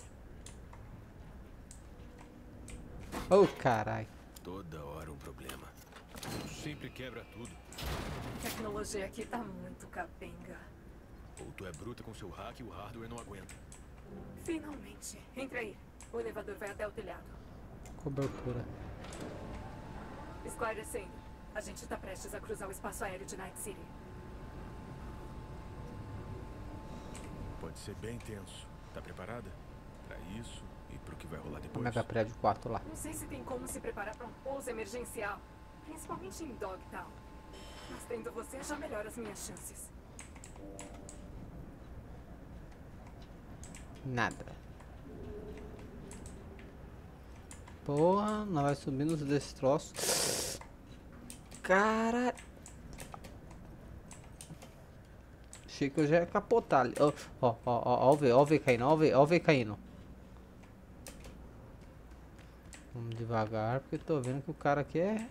Oh, carai. Toda hora um problema. Sempre quebra tudo. A tecnologia aqui tá muito capenga. Ou tu é bruta com seu hack e o hardware não aguenta. Finalmente. Entra aí. O elevador vai até o telhado. Cobertura. Esclarecendo. A gente tá prestes a cruzar o espaço aéreo de Night City. Pode ser bem tenso. Tá preparada? Pra isso e pro que vai rolar O depois? Mega Prédio 4 lá. Não sei se tem como se preparar pra um pouso emergencial. Principalmente em Dogtown. Mas tendo você já melhora as minhas chances. Nada. Porra, nós vai subindo os destroços. Cara. Achei que eu já ia capotar ali. Ó o V caindo, ó o V caindo. Vamos devagar, porque tô vendo que o cara aqui é...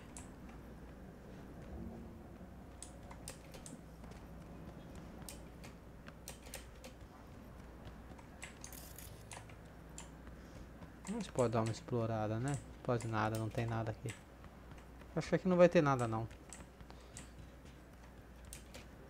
A gente pode dar uma explorada, né? Pode nada, não tem nada aqui. Acho que aqui não vai ter nada, não.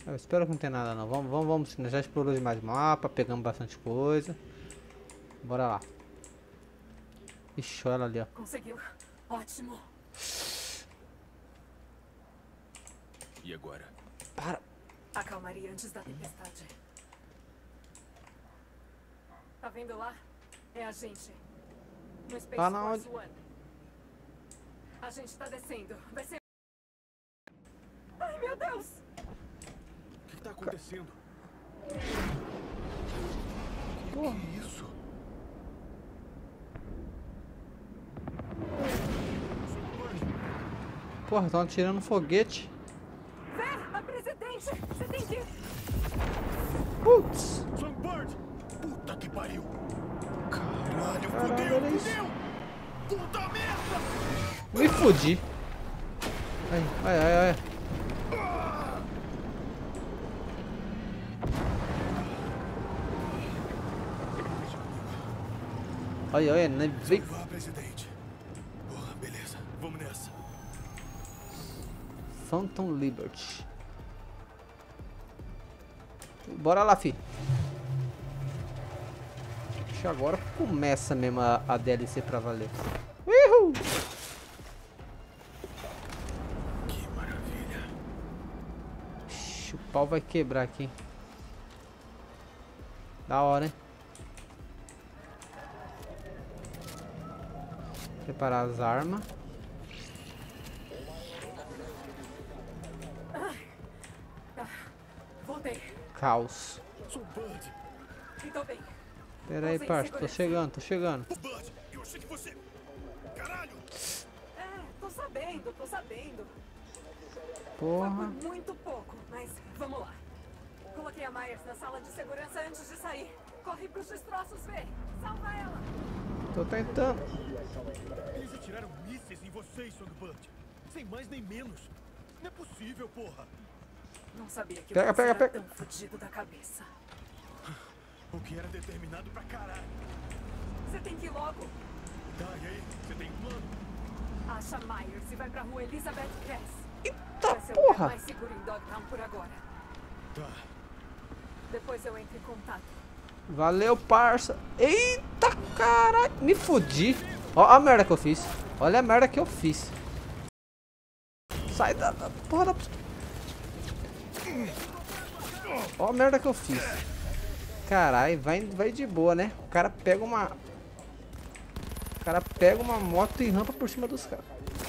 Eu espero que não tenha nada não. Vamos. Já explorou demais o mapa, pegamos bastante coisa. Bora lá. Ixi, olha ela ali, ó. Conseguiu. Ótimo. E agora? Para. A calmaria antes da tempestade. Tá vendo lá? É a gente. No Space Ah, não. Force One. A gente tá descendo. Vai ser... Ai, meu Deus! O que tá acontecendo? Porra. Que isso? Porra, estão atirando um foguete. Vé, a presidente! Você tem que... Putz! Songbird! Puta que pariu! Caralho, Caralho, fudeu, olha isso. fudeu! Puta merda! Me fudi. Ai. Olha, né? Vem. Vá, presidente. Porra, beleza. Vamos nessa. Phantom Liberty. Bora lá, fi. Acho que agora começa mesmo a DLC pra valer. Uhul! Que maravilha. Ixi, o pau vai quebrar aqui, hein? Da hora, hein? Preparar as armas. Voltei. Caos. Sou Bud. E tô bem. Pera aí, parça. Tô chegando. Bud, eu achei que você... Caralho! É, tô sabendo. Porra. Foi por muito pouco, mas vamos lá. Coloquei a Myers na sala de segurança antes de sair. Corre pros destroços, Vê. Salva ela. Tô tentando. Eles atiraram mísseis em vocês, Songbird. Sem mais nem menos. Não é possível, porra. Não sabia que Pega, você era pega. tão fudido da cabeça. O que era determinado pra caralho. Você tem que ir logo. Tá, e aí? Você tem um plano? Acha Myers e vai pra rua Elizabeth Press. Eita Vai ser o lugar porra. mais seguro em Dogtown por agora. Tá. Depois eu entro em contato. Valeu, parça. Eita, caralho. Me fudi. Ó a merda que eu fiz. Olha a merda que eu fiz. Sai da porra da... Ó a merda que eu fiz. Caralho, vai de boa, né? O cara pega uma... moto e rampa por cima dos caras.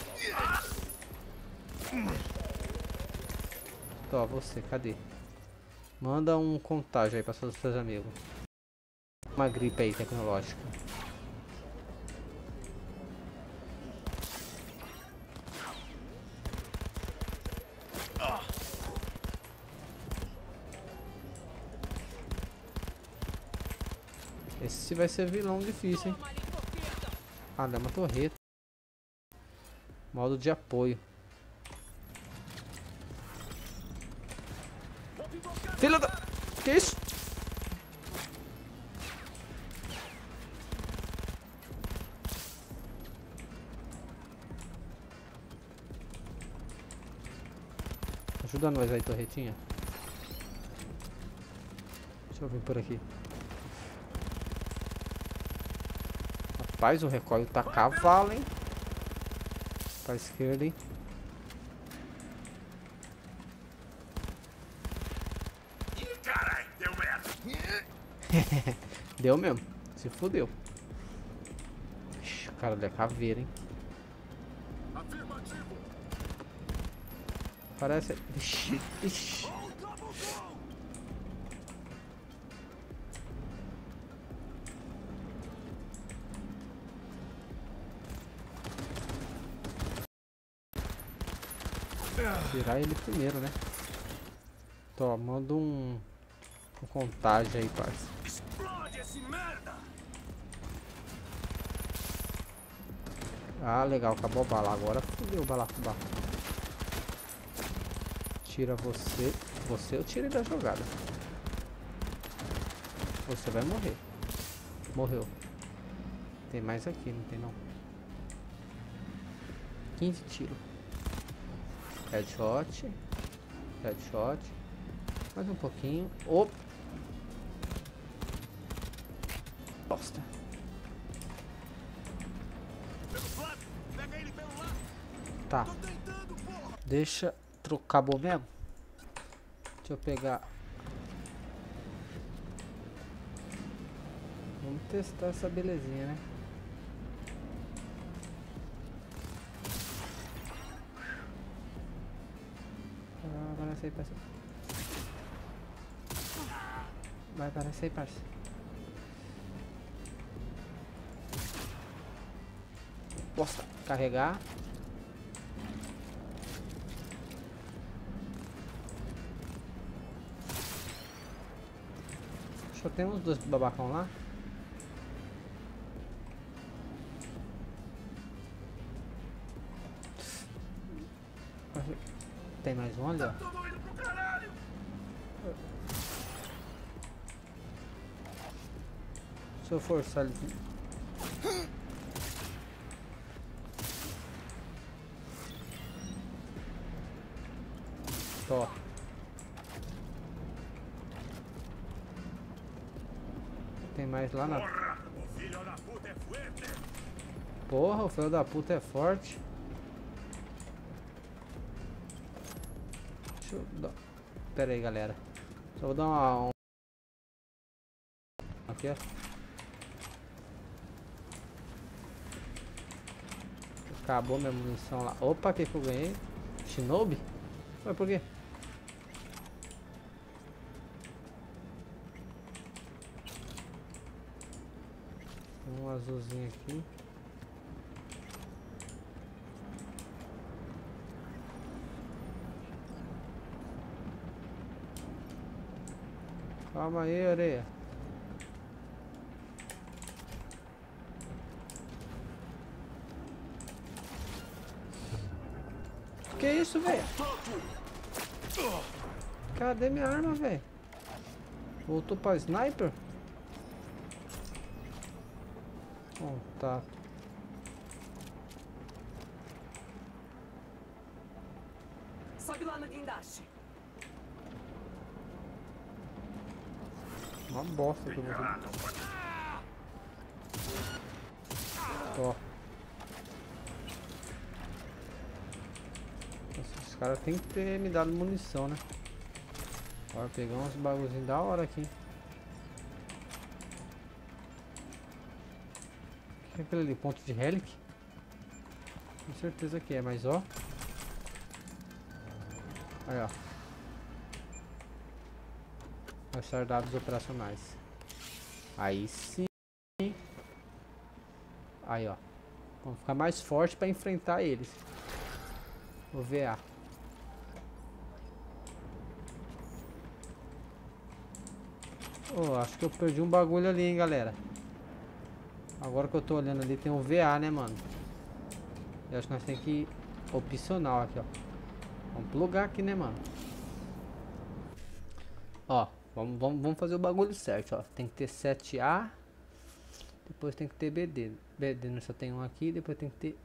Ó, você, cadê? Manda um contágio aí pra todos os seus amigos. Uma gripe aí tecnológica. Esse vai ser vilão difícil, hein? Ah, dá uma torreta. Modo de apoio. Filha da... Que isso? Ajuda nós aí, torretinha. Deixa eu vir por aqui. Rapaz, o recoil tá cavalo, hein? Pra esquerda, hein? Ih, caralho, deu merda. Deu mesmo. Se fudeu. Ixi, o cara da caveira, hein? Afirmativo. Parece... Ixi, ixi. Tirar ele primeiro, né? Tô, manda um contágio aí, parça. Explode esse merda. Ah, legal, acabou a bala. Agora fudeu o balacobaco. Tira você. Você eu tirei da jogada. Você vai morrer. Morreu. Tem mais aqui, não tem não. 15 tiros. Headshot. Headshot. Mais um pouquinho. Opa! Bosta. Tá. Deixa trocar bom mesmo. Deixa eu pegar. Vamos testar essa belezinha, né? Parece aí, parceiro. Vai, parece aí, parceiro. Bosta. Carregar. Só tem uns dois babacão lá. Tem mais um ali, ó. Se eu forçar ele. Ó. Tem mais lá na. Porra, o filho da puta é forte. Deixa eu dar. Pera aí, galera. Só vou dar uma. Aqui, ó. Acabou minha munição lá. Opa, que eu ganhei? Shinobi? Mas por quê? Um azulzinho aqui. Calma aí, areia. Que isso, velho? Cadê minha arma, velho? Voltou pra sniper? Oh, tá. Sobe lá no guindaste. Uma bosta que eu vou fazer. Ó. Esses caras tem que ter me dado munição, né? Bora pegar uns bagulhozinhos da hora aqui. O que é aquele ali? Ponto de relic? Com certeza que é, mas ó. Aí, ó. Achar dados operacionais. Aí sim. Aí, ó. Vamos ficar mais forte para enfrentar eles. O VA. Oh, acho que eu perdi um bagulho ali, hein, galera. Agora que eu tô olhando ali, tem um VA, né, mano? Eu acho que nós tem que ir opcional aqui, ó. Vamos plugar aqui, né, mano? Ó, vamos fazer o bagulho certo, ó. Tem que ter 7A. Depois tem que ter BD. BD nós só tem um aqui, depois tem que ter...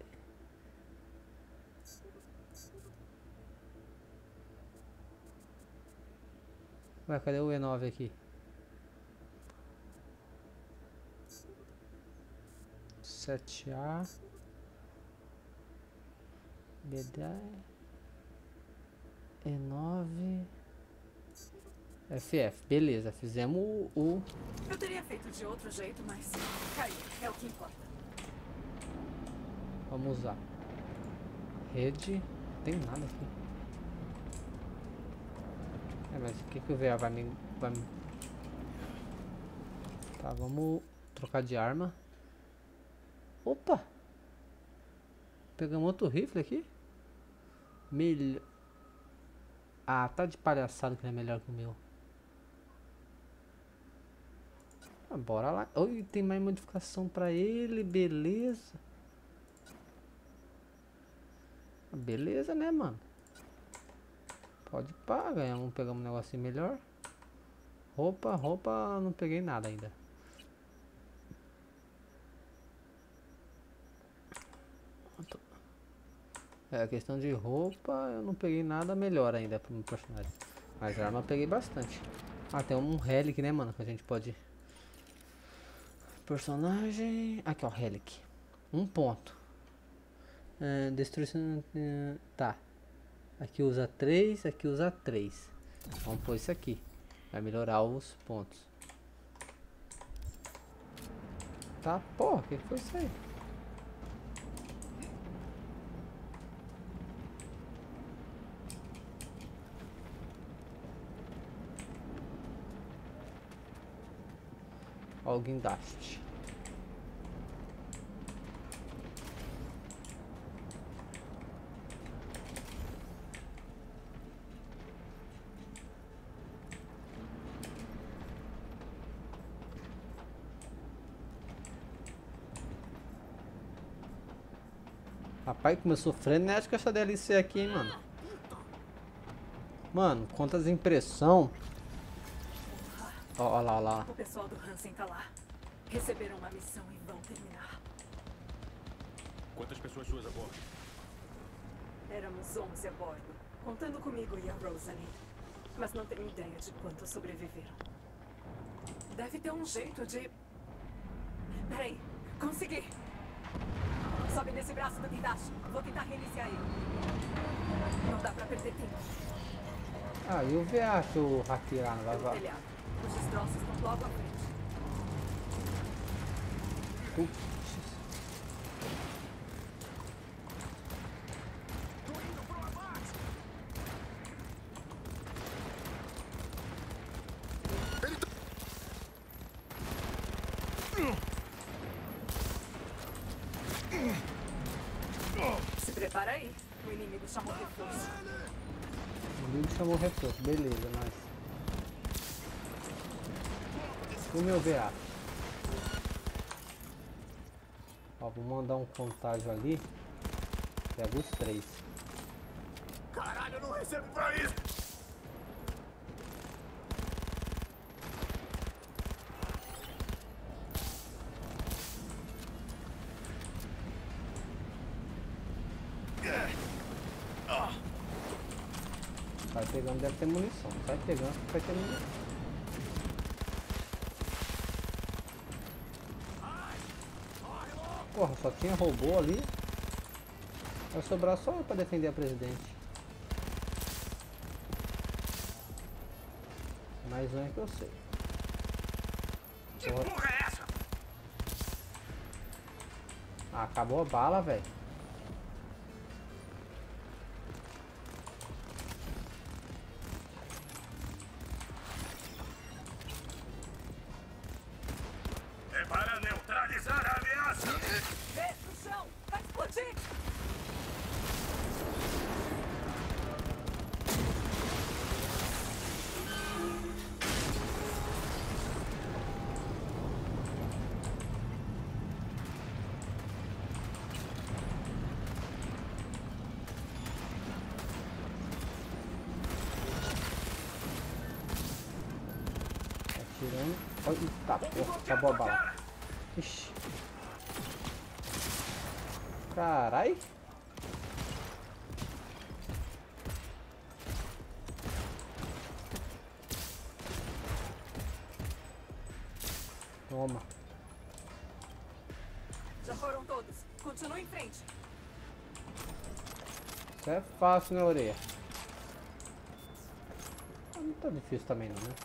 Ué, cadê o E9 aqui? 7A BD E9 FF, beleza, fizemos o... Eu teria feito de outro jeito, mas caiu, é o que importa. Vamos usar. Rede, não tem nada aqui. É, mas o que que o VA vai me... Tá, vamos trocar de arma. Opa! Pegamos outro rifle aqui. Melhor. Ah, tá de palhaçada que ele é melhor que o meu. Ah, bora lá. Oi, tem mais modificação pra ele, beleza. Beleza, né, mano? Pode pá, ganhamos, pegamos um negocinho melhor. Roupa, não peguei nada ainda. É, a questão de roupa, eu não peguei nada melhor ainda pro meu personagem. Mas arma eu peguei bastante. Ah, tem um relic, né, mano? Que a gente pode... Personagem... Aqui, ó, relic. 1 ponto. Destruição... Tá. Aqui usa 3, aqui usa 3. Vamos pôr isso aqui. Vai melhorar os pontos. Tá, porra, o que foi isso aí? Ó, o guindaste. Rapaz, começou frenética essa DLC aqui, hein, mano. Mano, quantas impressão. Ó lá, ó lá. O pessoal do Hansen tá lá. Receberam uma missão e vão terminar. Quantas pessoas suas a bordo? Éramos 11 a bordo, contando comigo e a Rosalie. Mas não tenho ideia de quantos sobreviveram. Deve ter um jeito de... Peraí, consegui! Sobe nesse braço do guindaste. Vou tentar reiniciar ele. Não dá pra perder tempo. Ah, e o VA que o hackear não vai Pelo telhado. Os destroços estão logo à frente. Se prepara aí. O inimigo chamou reforço. O inimigo chamou reforço. Beleza, mas... O meu VA. Ó, vou mandar um contágio ali. Pega os 3. Caralho, eu não recebo pra isso! Vai pegando, deve ter munição. Sai pegando, vai ter munição. Porra, só tinha robô ali. Vai sobrar só eu pra defender a presidente. Mais um é que eu sei. Que porra é essa? Ah, acabou a bala, velho. É para neutralizar a ameaça! Vê no chão! Vai explodir! Atirando. Eita, porra, acabou a bala. Ixi. Carai. Toma. Já foram todos. Continue em frente. Isso é fácil, né, orelha? Não tá difícil também não, né?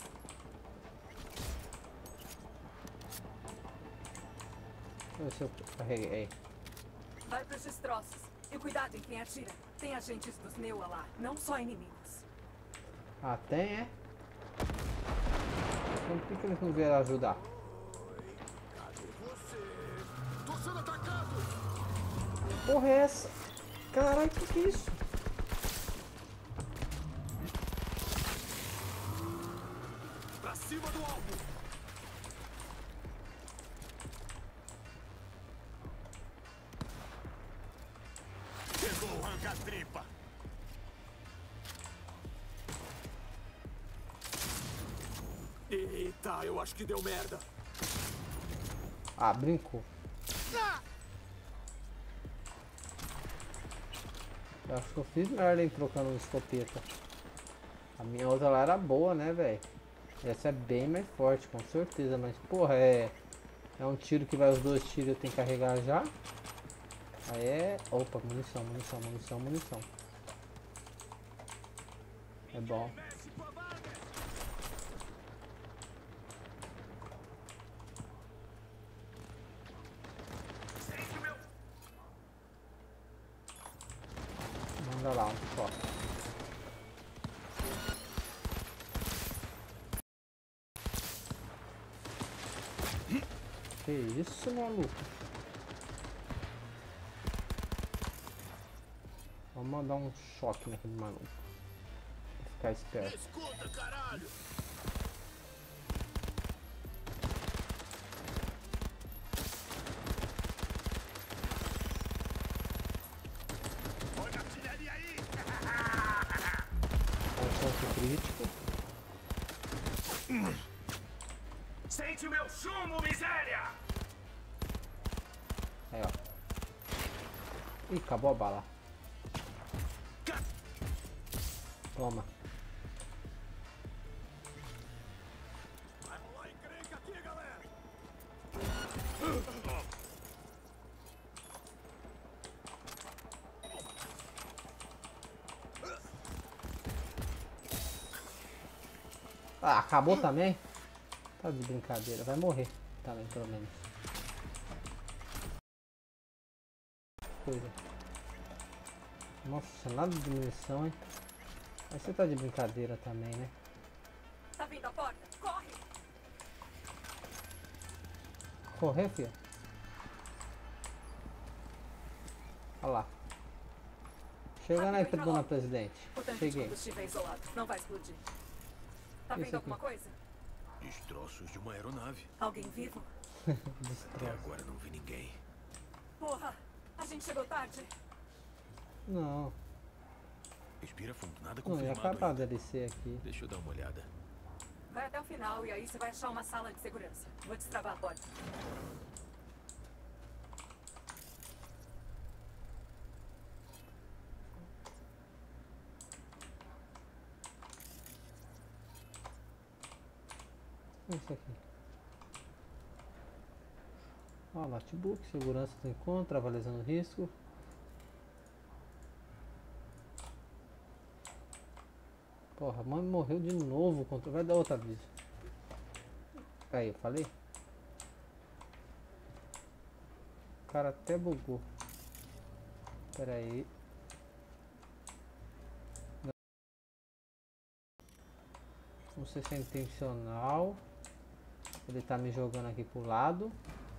Deixa eu ver se eu carreguei. Vai pros destroços. E cuidado em quem atira. Tem agentes dos Neua lá, não só inimigos. Ah, tem, é? Então por que eles não vieram ajudar? Tô sendo atacado! Porra é essa? Caralho, que é isso? Pra cima do alvo! Chegou o arranca-tripa! Eita, eu acho que deu merda. Ah, brincou. Eu acho que eu fiz merda em trocando uma escopeta. A minha outra lá era boa, né, velho? Essa é bem mais forte, com certeza. Mas, porra, é um tiro que vai os dois tiros, eu tenho que carregar já. Aí é... Opa, munição, munição, munição, munição. É bom. Manda lá, um só. Que isso, maluco? Vamos mandar um choque naquele maluco. Pra ficar esperto. Escuta, caralho! Olha a artilharia aí! Alcance crítico. Sente o meu chumbo, miséria! Aí, ó. Ih, acabou a bala. Toma. Vai rolar encrenca aqui, galera! Ah, acabou também? Tá de brincadeira. Vai morrer também, pelo menos. Coisa. Nossa, nada de munição, hein? Mas você tá de brincadeira também, né? Tá vindo a porta? Corre! Correr, filha? Olha lá. Chegando aí, dona presidente. O tanque de Cheguei. combustível é isolado. Não vai explodir. Tá Isso vendo aqui. alguma coisa? Destroços de uma aeronave. Alguém vivo? Até Destroço. agora não vi ninguém. Porra! A gente chegou tarde. Não, Respira fundo, nada não ia confirmado acabar a ainda. DLC aqui. Deixa eu dar uma olhada. Vai até o final e aí você vai achar uma sala de segurança. Vou destravar a porta. Isso aqui. Ó, notebook, segurança do encontro, avaliando o risco. Porra, a mãe morreu de novo. Vai dar outro aviso. Aí, eu falei. O cara até bugou. Pera aí. Não sei se é intencional. Ele tá me jogando aqui pro lado.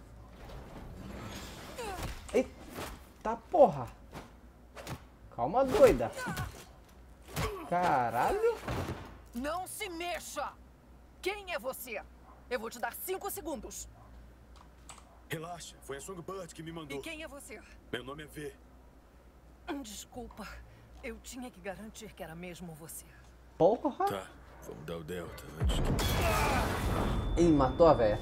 Eita porra! Calma, doida! Caralho! Não se mexa! Quem é você? Eu vou te dar 5 segundos. Relaxa, foi a Songbird que me mandou. E quem é você? Meu nome é V. Desculpa, eu tinha que garantir que era mesmo você. Porra! Tá, vamos dar o Delta antes que... Ih, matou a véia.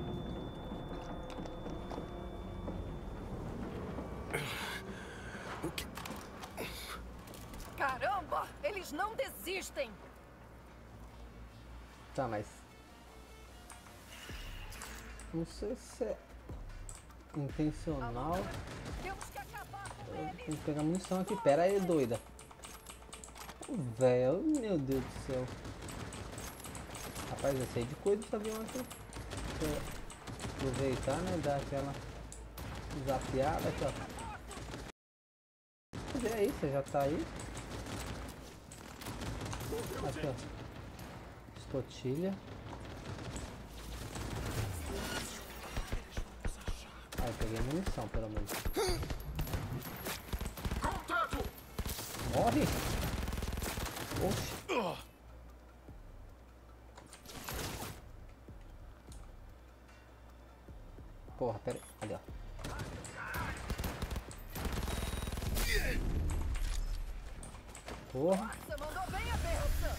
O que? Caramba! Eles não desistem! Tá, mas... Não sei se é intencional. Temos que acabar com Eu eles! tenho que pegar munição aqui. Pera aí, doida. Velho, meu Deus do céu. Rapaz, eu sei de coisa desse avião aqui. Deixa eu aproveitar, né? Dar aquela desafiada aqui, ó. E aí, você já tá aí? Aqui, ó. Escotilha. Aí, peguei munição, pelo menos. Morre! Oxi. Porra, pera aí. Ali, ó. Porra. Você mandou bem a benção!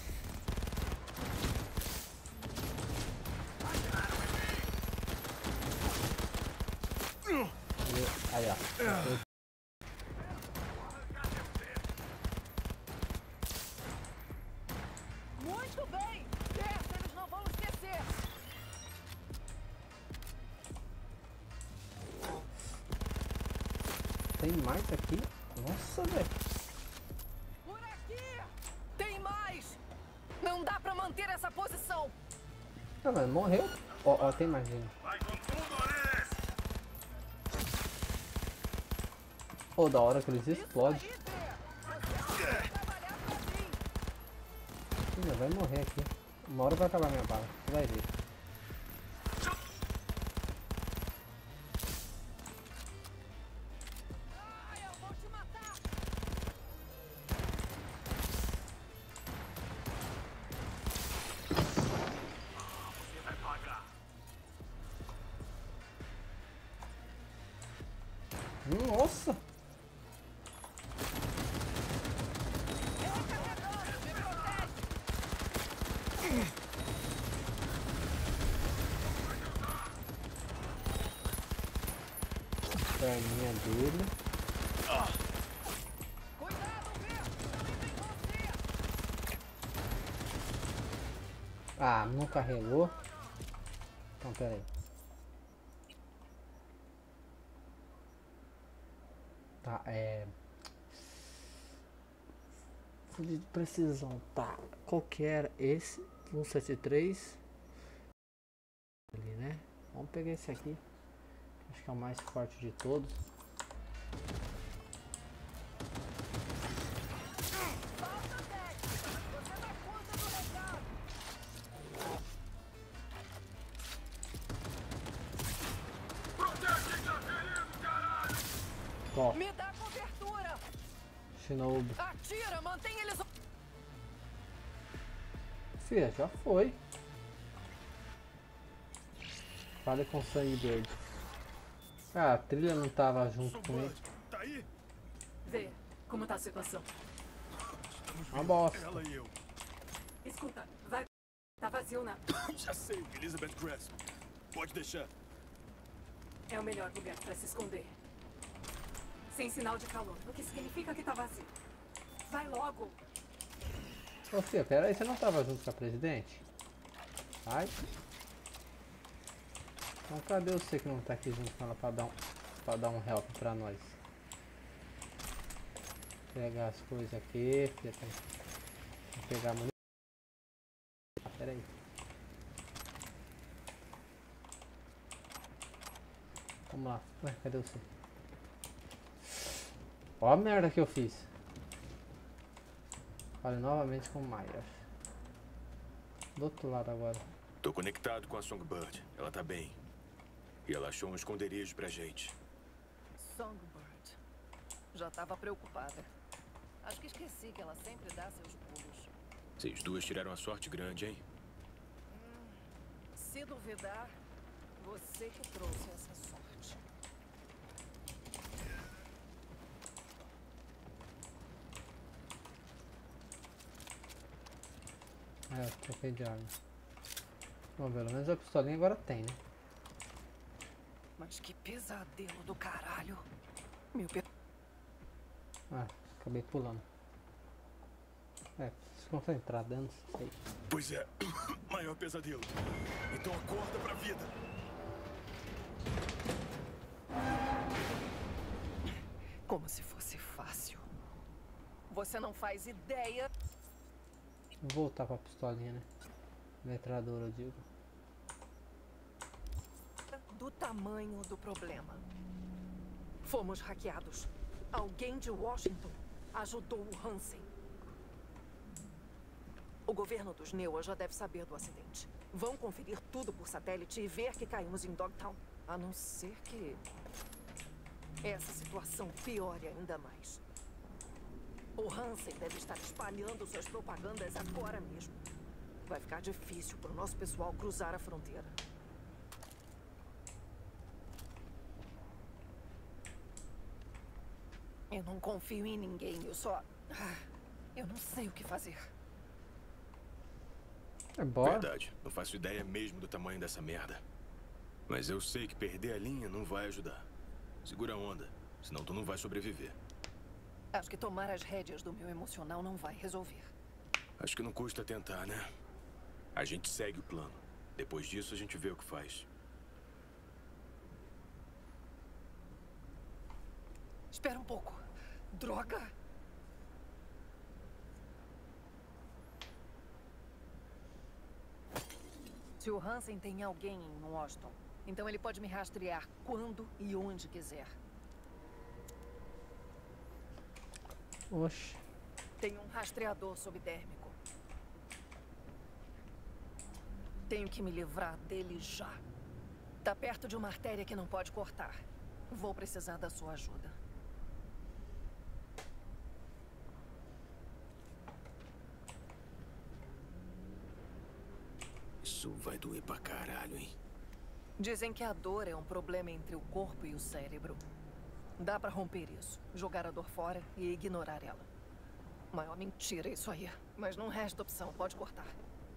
Aí, ó. tem mais aqui? Nossa, velho. Por aqui! Tem mais! Não dá pra manter essa posição! Ah, mas morreu. Ó, tem mais gente. Vai com tudo, Ares! Pô, da hora que eles explodem. Ainda vai morrer aqui. Uma hora vai acabar minha bala. Você vai ver. Nossa! Perninha dele. Ah, não carregou. Então, pera aí. Tá, fundo de precisão, tá. Qual que era esse? 173. Ali, né? Vamos pegar esse aqui. Acho que é o mais forte de todos. Ó. Me dá cobertura! Shinobi. Atira, mantém eles. Fia, já foi. Fale com o Songbird. Ah, a trilha não tava junto com ele. Tá aí? Vê como tá a situação. Uma bosta. Ela e eu. Escuta, vai. Tá vazio, né? Já sei, Elizabeth Grasp. Pode deixar. É o melhor lugar pra se esconder. Sem sinal de calor, o que significa que tá vazio. Vai logo. Ô Fia, pera aí, você não tava junto com a presidente? Ai. Então cadê você que não tá aqui junto com ela pra dar um help pra nós? Pegar as coisas aqui, Fia, vou pegar a munição. Ah, pera aí. Vamos lá. Ué, cadê você? Ó a merda que eu fiz. Fale novamente com o Myers. Do outro lado agora. Tô conectado com a Songbird. Ela tá bem. E ela achou um esconderijo pra gente. Songbird. Já tava preocupada. Acho que esqueci que ela sempre dá seus pulos. Vocês duas tiraram a sorte grande, hein? Se duvidar, você que trouxe essa sorte. É, eu troquei de arma. Bom, pelo menos a pistolinha agora tem, né? Mas que pesadelo do caralho. Meu Deus. Ah, acabei pulando. Se concentrar, dando, sei. Pois é, maior pesadelo. Então acorda pra vida. Como se fosse fácil. Você não faz ideia. Vou voltar pra pistolinha, né? Metralhadora, eu digo. Do tamanho do problema. Fomos hackeados. Alguém de Washington ajudou o Hansen. O governo dos Neua já deve saber do acidente. Vão conferir tudo por satélite e ver que caímos em Dogtown. A não ser que essa situação piore ainda mais. O Hansen deve estar espalhando suas propagandas agora mesmo. Vai ficar difícil para o nosso pessoal cruzar a fronteira. Eu não confio em ninguém, eu não sei o que fazer. Bora. Verdade, não faço ideia mesmo do tamanho dessa merda. Mas eu sei que perder a linha não vai ajudar. Segura a onda, senão tu não vai sobreviver. Acho que tomar as rédeas do meu emocional não vai resolver. Acho que não custa tentar, né? A gente segue o plano. Depois disso, a gente vê o que faz. Espera um pouco. Droga! Se o Hansen tem alguém em Washington, então ele pode me rastrear quando e onde quiser. Oxe. Tem um rastreador subdérmico. Tenho que me livrar dele já. Tá perto de uma artéria que não pode cortar. Vou precisar da sua ajuda. Isso vai doer pra caralho, hein? Dizem que a dor é um problema entre o corpo e o cérebro. Dá pra romper isso, jogar a dor fora e ignorar ela. Maior mentira isso aí. Mas não resta opção, pode cortar.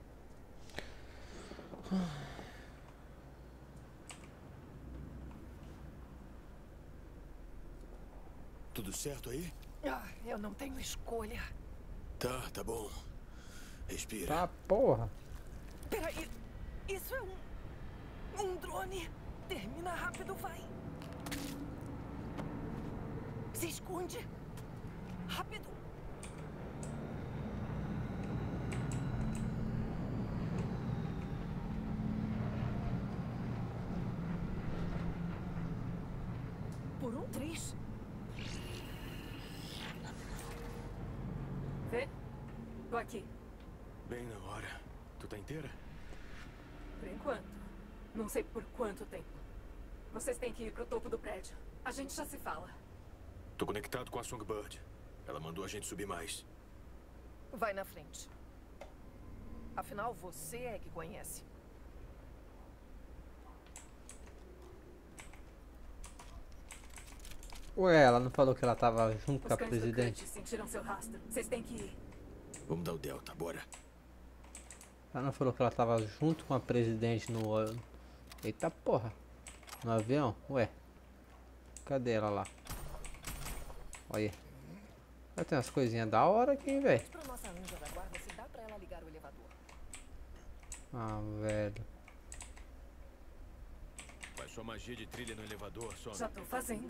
Tudo certo aí? Ah, eu não tenho escolha. Tá bom. Respira. Tá, porra. Peraí, isso é um drone. Termina rápido, vai. Se esconde. Rápido. Por um triz. Vê? Tô aqui. Bem na hora. Tu tá inteira? Por enquanto. Não sei por quanto tempo. Vocês têm que ir pro topo do prédio. A gente já se fala. Tô conectado com a Songbird. Ela mandou a gente subir mais. Vai na frente. Afinal, você é que conhece. Ué, ela não falou que ela tava junto com a Os cães do presidente? Cut sentiram seu rastro. Vocês têm que ir. Vamos dar o Delta, bora. Ela não falou que ela tava junto com a presidente no... Eita porra. No avião? Ué. Cadê ela lá? Olha. Vai ter umas coisinhas da hora aqui, velho. Pra nossa anja da guarda se dá pra ela ligar o elevador. Ah, velho. Faz sua magia de trilha no elevador, só. Já tô fazendo.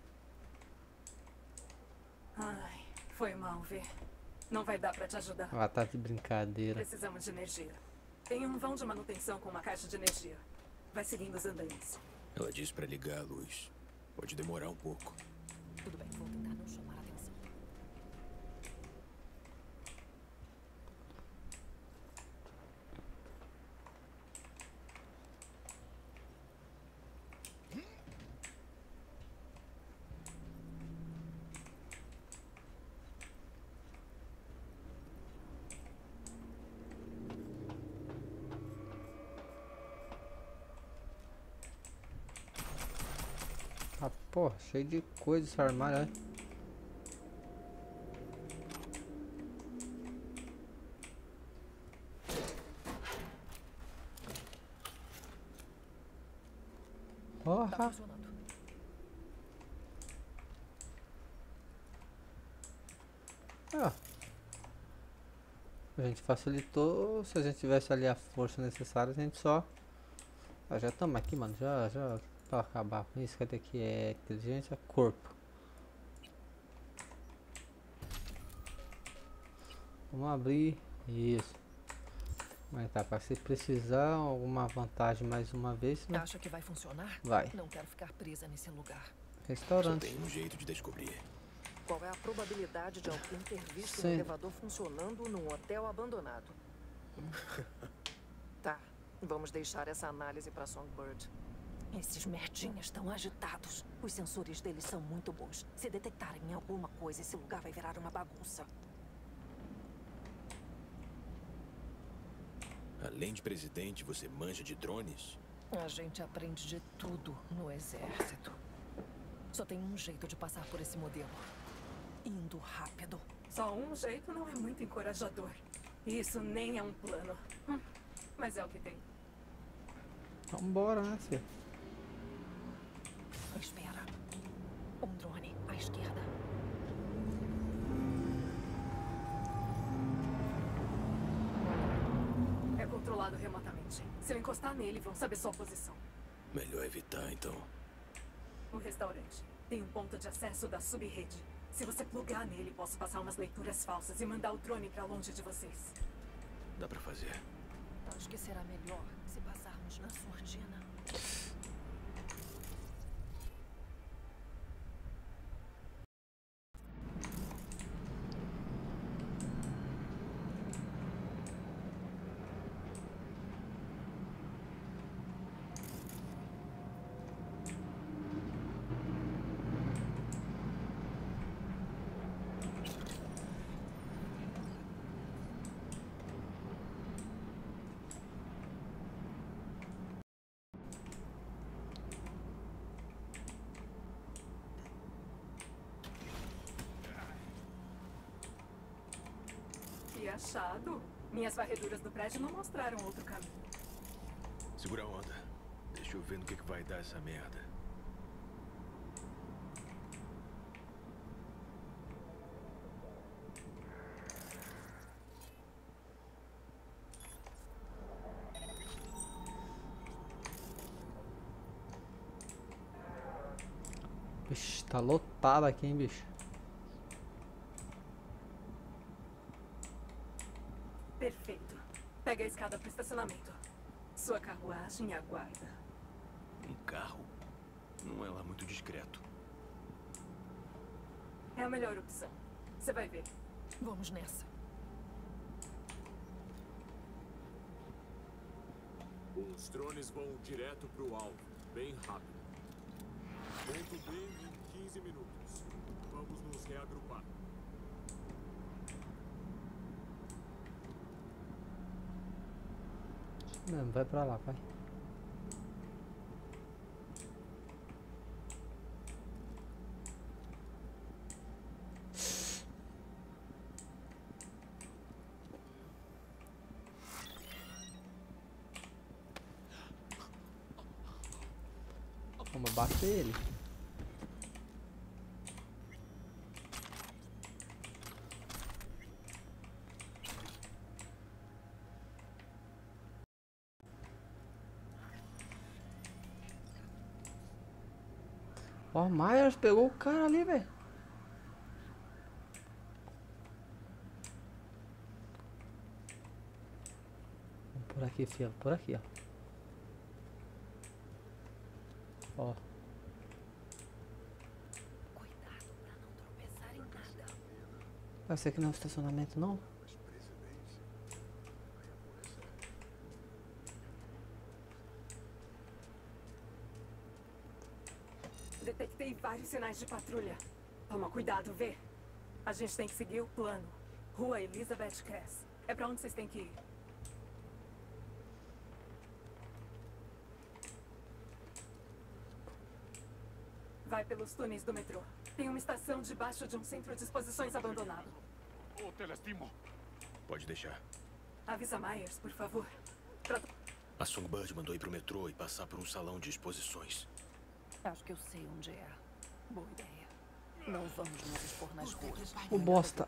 Ai, foi mal ver. Não vai dar pra te ajudar. Ela tá de brincadeira. Precisamos de energia. Tem um vão de manutenção com uma caixa de energia. Vai seguindo os andaimes. Ela disse pra ligar a luz. Pode demorar um pouco. Tudo bem, vou tentar não chamar a atenção. Ah, porra, cheio de coisa esse armário, né? Tá Porra. funcionando. Ah. A gente facilitou. Se a gente tivesse ali a força necessária, a gente só... Ah, já estamos aqui, mano. Já pra acabar com isso. Cadê que é inteligência? Corpo. Vamos abrir. Isso. Mas tá, pra se precisar alguma vantagem mais uma vez, né? Acha que vai funcionar? Vai. Não quero ficar presa nesse lugar. Só Restaurante. tem um jeito de descobrir. Qual é a probabilidade de alguém ter visto um Sim. elevador funcionando num hotel abandonado? Tá, vamos deixar essa análise pra Songbird. Esses merdinhas estão agitados. Os sensores deles são muito bons. Se detectarem alguma coisa, esse lugar vai virar uma bagunça. Além de presidente, você manja de drones? A gente aprende de tudo no exército. Só tem um jeito de passar por esse modelo. Indo rápido. Só um jeito não é muito encorajador. Isso nem é um plano. Mas é o que tem. Vambora, né, filho? Espera. Um drone à esquerda. É controlado remotamente. Se eu encostar nele, vão saber sua posição. Melhor evitar, então. O restaurante. Tem um ponto de acesso da subrede. Se você plugar nele, posso passar umas leituras falsas e mandar o drone pra longe de vocês. Dá pra fazer. Acho que será melhor se passarmos na surdina. Que achado. Minhas varreduras do prédio não mostraram outro caminho. Segura a onda. Deixa eu ver no que vai dar essa merda. Vixe, tá lotado aqui, hein, bicho. Perfeito. Pega a escada pro estacionamento. Sua carruagem aguarda. Um carro? Não é lá muito discreto. É a melhor opção. Você vai ver. Vamos nessa. Os drones vão direto pro alvo, bem rápido. Ponto B em 15 minutos. Vamos nos reagrupar. Não, vai pra lá, vai. Vamos bater ele. Ó, o Myers pegou o cara ali, velho. Por aqui, filho. Por aqui, ó. Ó. Cuidado pra não tropeçar em nada. Esse aqui não é o estacionamento, não? Detectei vários sinais de patrulha. Toma cuidado, vê. A gente tem que seguir o plano. Rua Elizabeth Cass. É pra onde vocês têm que ir? Vai pelos túneis do metrô. Tem uma estação debaixo de um centro de exposições abandonado. Oh, te lastimo. Pode deixar. Avisa Myers, por favor. A Songbird mandou ir pro metrô e passar por um salão de exposições. Acho que eu sei onde é. Boa ideia. Não vamos nos expor nas ruas. O bosta.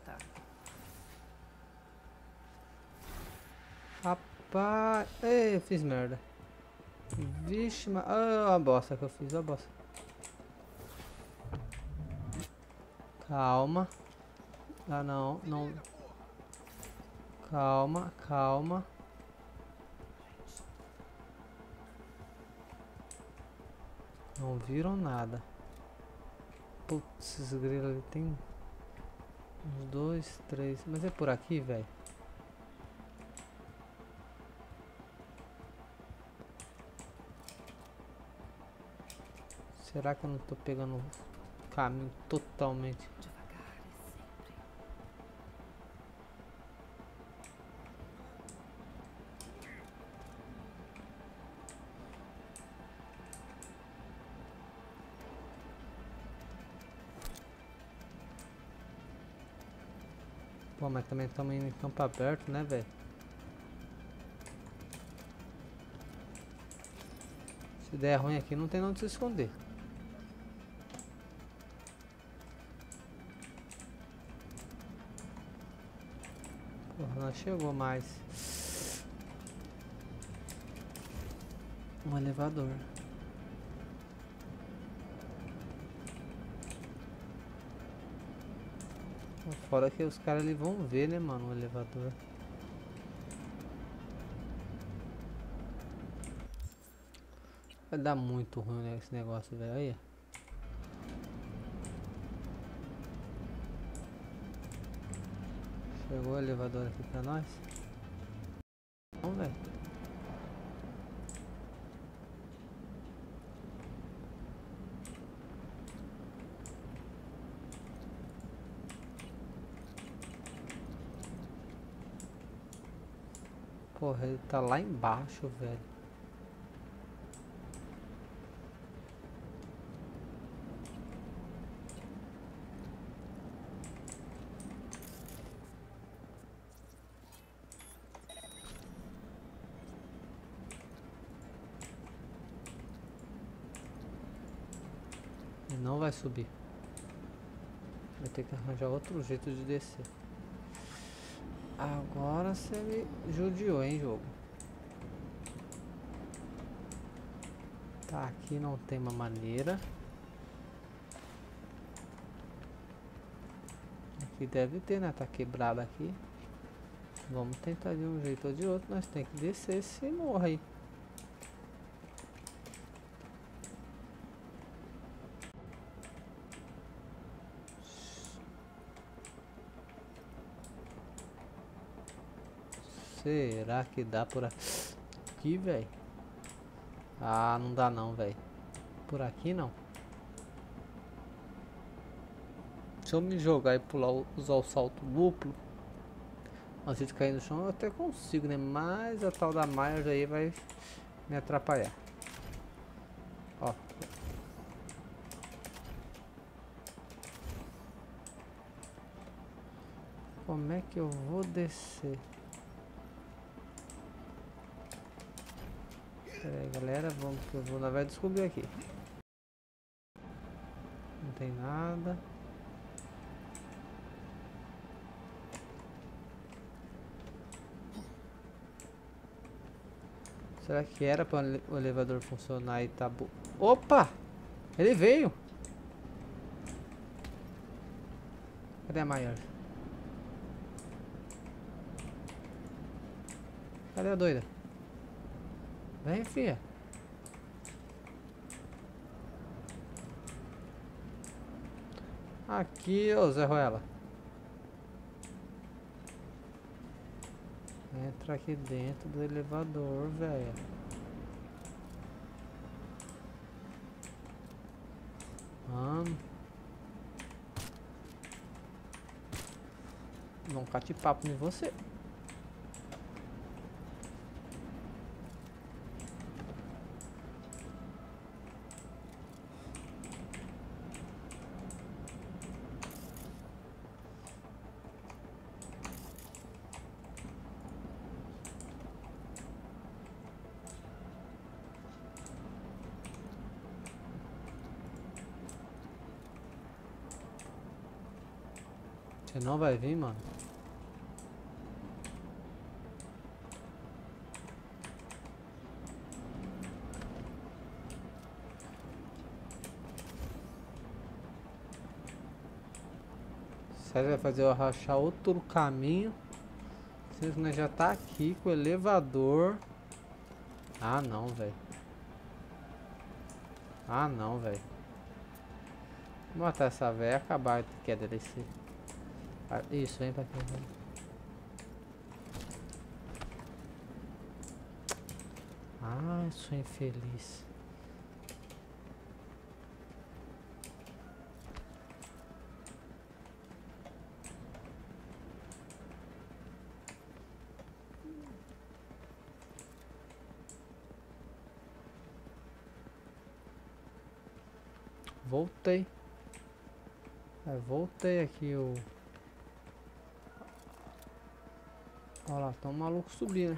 Rapaz. Ei, eu fiz merda. Vixe, mas. Ah, a bosta que eu fiz, a bosta. Calma. Ah, não, não. Calma, calma. Não viram nada. Putz, esses grilos ali tem uns 2, 3. Mas é por aqui, velho. Será que eu não tô pegando o caminho totalmente? Pô, mas também estamos indo em campo aberto, né, velho? Se der ruim aqui, não tem onde se esconder. Porra, não chegou mais. Um elevador. Fora que os caras ali vão ver, né, mano, o elevador. Vai dar muito ruim, né, esse negócio, velho. Aí. Chegou o elevador aqui pra nós. Vamos, velho. Porra, ele tá lá embaixo, velho. Ele não vai subir. Vai ter que arranjar outro jeito de descer. Agora você me judiou, hein, jogo. Tá, aqui não tem uma maneira. Aqui deve ter, né? Tá quebrado aqui. Vamos tentar de um jeito ou de outro. Nós tem que descer esse morro aí. Será que dá por aqui, velho? Ah, não dá não, velho. Por aqui não. Se eu me jogar e pular, usar o salto duplo antes de cair no chão, eu até consigo, né? Mas a tal da Myers aí vai me atrapalhar. Ó. Como é que eu vou descer? Pera aí, galera, vamos que eu vou na verdade descobrir aqui. Não tem nada. Será que era para o elevador funcionar e tá bom? Opa! Ele veio! Cadê a maior? Cadê a doida? Vem, filha. Aqui, ô Zé Ruela. Entra aqui dentro do elevador, velho. Vamos. Não cate papo em você. Você não vai vir, mano? Você vai fazer eu rachar outro caminho. Vocês né, já tá aqui com o elevador. Ah não, velho. Ah não, velho. Vou matar essa velha e acabar que é descer. Isso, vem pra cá. Ah, sou infeliz. Voltei. Voltei aqui o... Olha lá, tá um maluco subindo.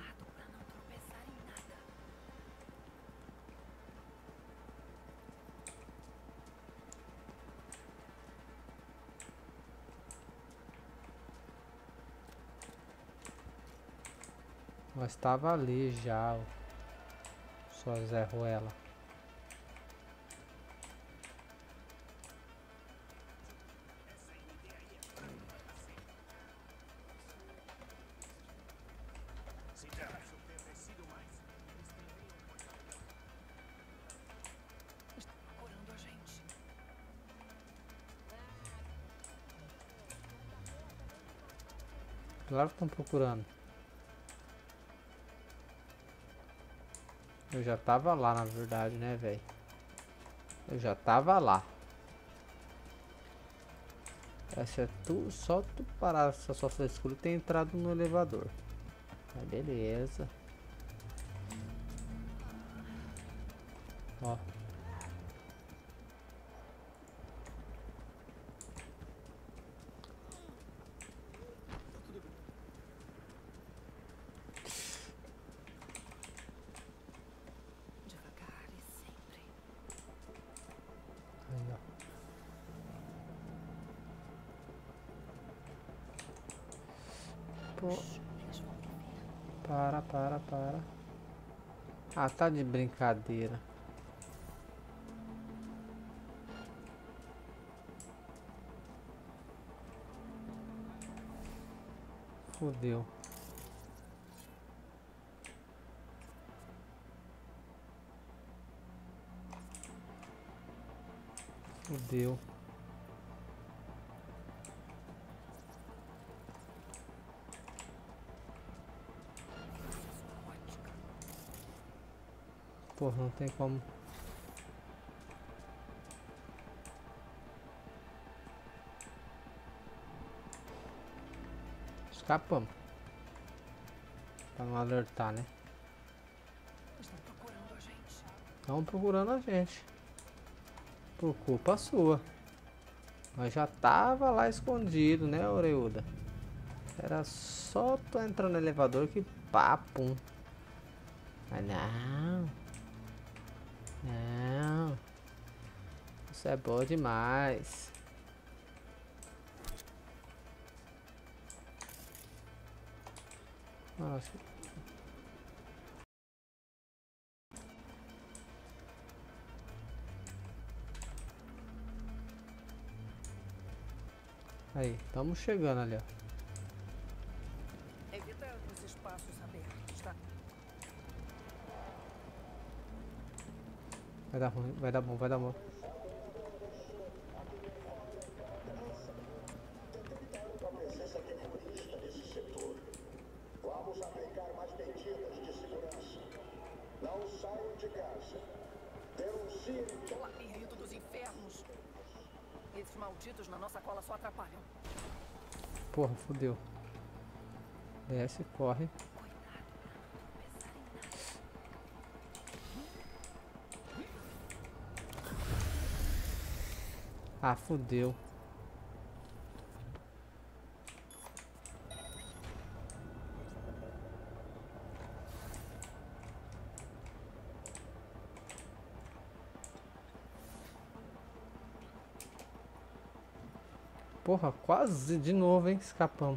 Mas estava ali já, só Zé Ruela. Claro que estão procurando. Eu já tava lá, na verdade, né, velho? Eu já tava lá. Essa é tu, só tu parar essa sua frescura e ter entrado no elevador. Aí, beleza. Ó. Devagar e sempre. Aí, ó. Pô. Para. Ah, tá de brincadeira. Fudeu. Fudeu. Porra, não tem como. Escapamos. Pra não alertar, né? Estão procurando a gente. Estão procurando a gente. Por culpa sua. Mas já tava lá escondido, né, Oreuda? Era só tu entrar no elevador que papo. Mas não. Não. Isso é bom demais. Nossa. Aí, estamos chegando ali, ó. Evita os espaços abertos, tá? Vai dar ruim, vai dar bom, vai dar bom. Detectaram a presença terrorista nesse setor. Vamos aplicar mais medidas de segurança. Não saiam de casa. Denunciem O labirinto dos infernos. Esses malditos na nossa cola só atrapalham. Porra, fodeu. Desce, corre. Ah, fodeu. Porra, quase de novo, hein? Escapamos.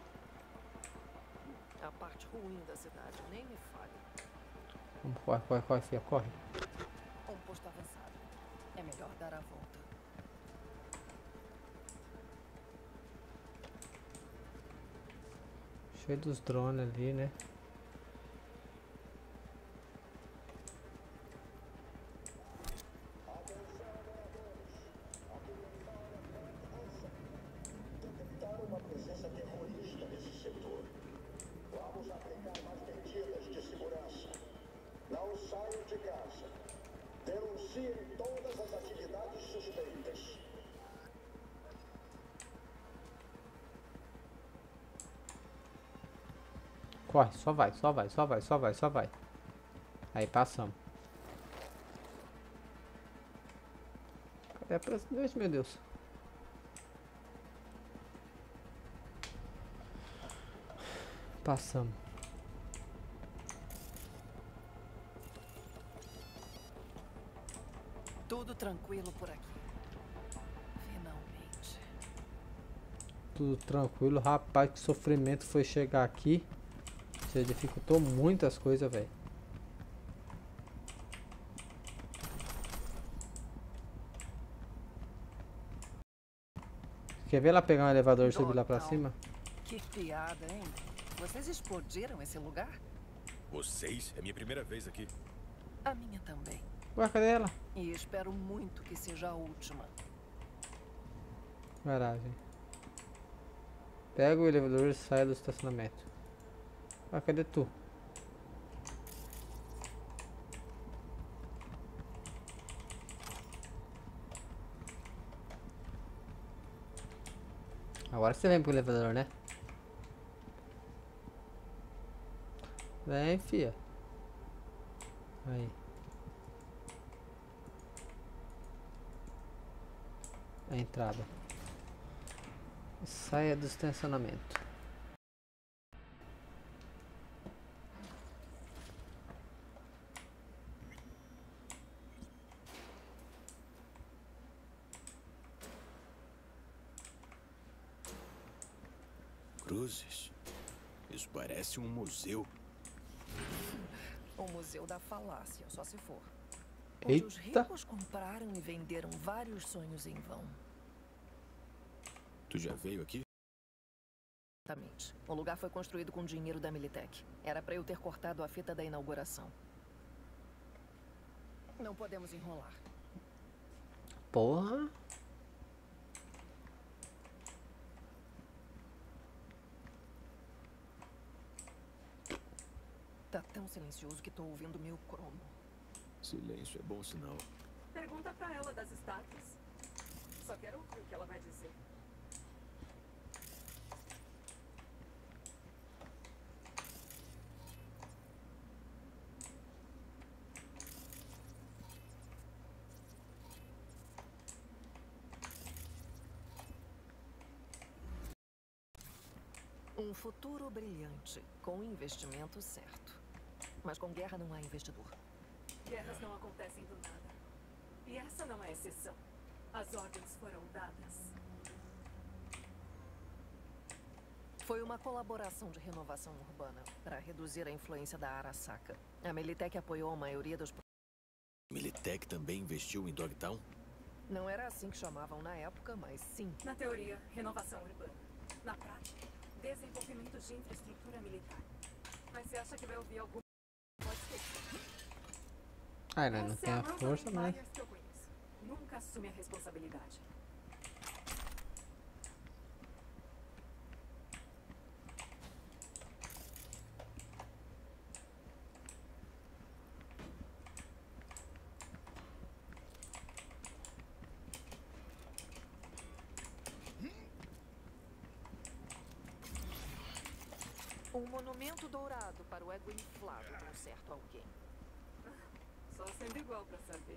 A parte ruim da cidade, nem me fale. Vamos, corre, filha, corre. Um posto avançado. É melhor dar a volta. Cheio dos drones ali, né? Detectaram uma presença terrorista nesse setor. Vamos aplicar mais medidas de segurança. Não saiam de casa. Denunciem todas as atividades suspeitas. Corre, só vai. Aí passamos. Cadê a presidente, meu Deus? Passamos. Tudo tranquilo por aqui. Finalmente. Tudo tranquilo, rapaz, que sofrimento foi chegar aqui. Você dificultou muitas coisas, velho. Quer ver lá pegar um elevador e subir lá pra cima? Que piada, hein? Vocês explodiram esse lugar? Vocês? É minha primeira vez aqui. A minha também. Ué, cadê ela? E espero muito que seja a última. Garagem. Pega o elevador e sai do estacionamento. Ah, cadê tu? Agora você vem pro elevador, né? Vem, fia. Aí. A entrada. Saia do estacionamento. Cruzes. Isso parece um museu. O Museu da Falácia, só se for. Onde os ricos compraram e venderam vários sonhos em vão. Tu já veio aqui? Exatamente. O lugar foi construído com dinheiro da Militech. Era pra eu ter cortado a fita da inauguração. Não podemos enrolar. Porra. Tá tão silencioso que tô ouvindo meu cromo. Silêncio é bom sinal. Pergunta pra ela das estátuas. Só quero ouvir o que ela vai dizer. Um futuro brilhante, com o investimento certo. Mas com guerra não há investidor. Guerras não acontecem do nada. E essa não é exceção. As ordens foram dadas. Foi uma colaboração de renovação urbana para reduzir a influência da Arasaka. A Militech apoiou a maioria dos... Militech também investiu em Dogtown? Não era assim que chamavam na época, mas sim. Na teoria, renovação urbana. Na prática, desenvolvimento de infraestrutura militar. Mas você acha que vai ouvir algum... Pode esquecer. Ah, não tem a força, mas... Que eu conheço. Nunca assume a responsabilidade. Um monumento dourado para o ego inflado de um certo alguém. Só sendo igual pra saber.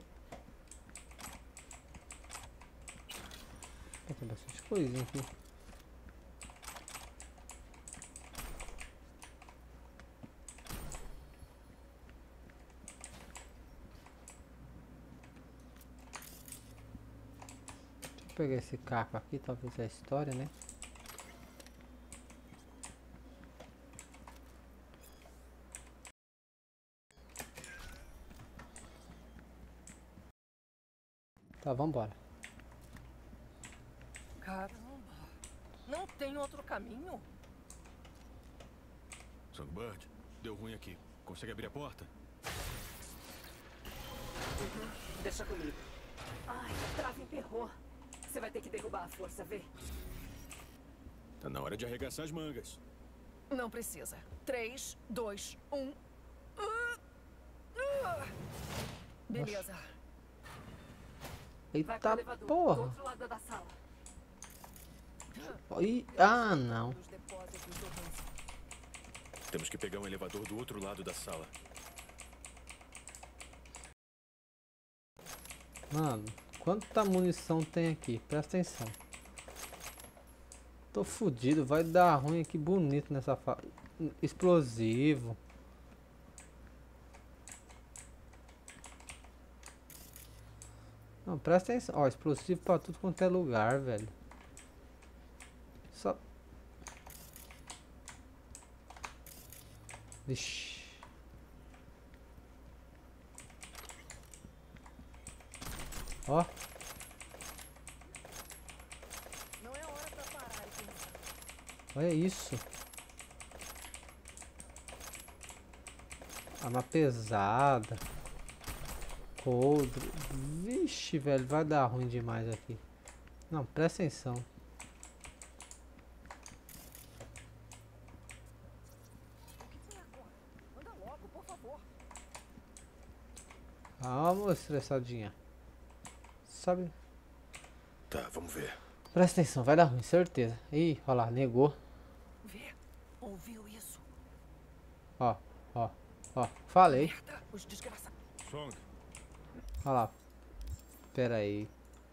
Tem bastante coisinha aqui. Deixa eu pegar esse caco aqui, talvez é a história, né? Tá, vambora. Caramba, não tem outro caminho? Songbird, deu ruim aqui. Consegue abrir a porta? Deixa comigo. Ai, a trave emperrou. Você vai ter que derrubar a força, vê? Tá na hora de arregaçar as mangas. Não precisa. 3, 2, 1. Beleza. Eita porra! Ah, não. Temos que pegar um elevador do outro lado da sala. Mano, quanta munição tem aqui? Presta atenção. Tô fudido, vai dar ruim aqui bonito nessa fase. Explosivo. Não, presta atenção. Ó, explosivo pra tudo quanto é lugar, velho. Só... Vixe. Ó. Não é hora pra parar e pensar. Olha isso. Arma pesada. Coldre. Vixe, velho, vai dar ruim demais aqui. Não, presta atenção. favor. Calma, estressadinha. Sabe? Tá, vamos ver. Presta atenção, vai dar ruim, certeza. Ih, olha lá, negou. Vê, ouviu isso? Ó, ó, ó. Falei. Merda, os desgraçados. Song. Olha lá. Pera aí.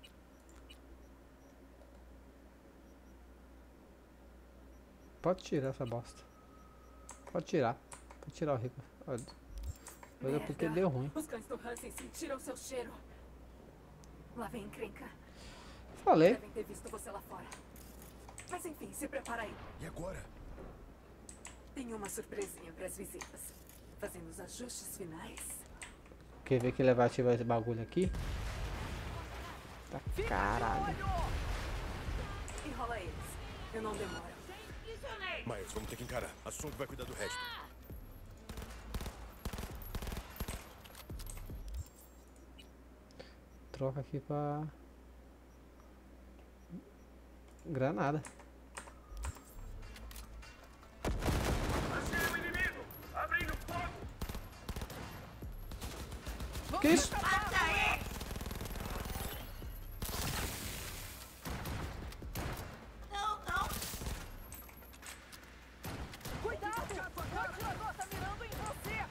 Pode tirar essa bosta. Pode tirar. Pode tirar o rico. Olha porque deu ruim. Os cães do Hansen sentiram seu cheiro. Lá vem encrenca. Falei. Devem ter visto você lá fora. Mas enfim, se prepara aí. E agora? Tenho uma surpresinha para as visitas. Fazendo os ajustes finais. Quer ver que ele vai ativar esse bagulho aqui? Tá caralho. Enrola eles. Eu não demoro. Miles, vamos ter que encarar. A Song vai cuidar do resto. Troca aqui pra... granada. Que isso? Cuidado! O atirador tá mirando em você!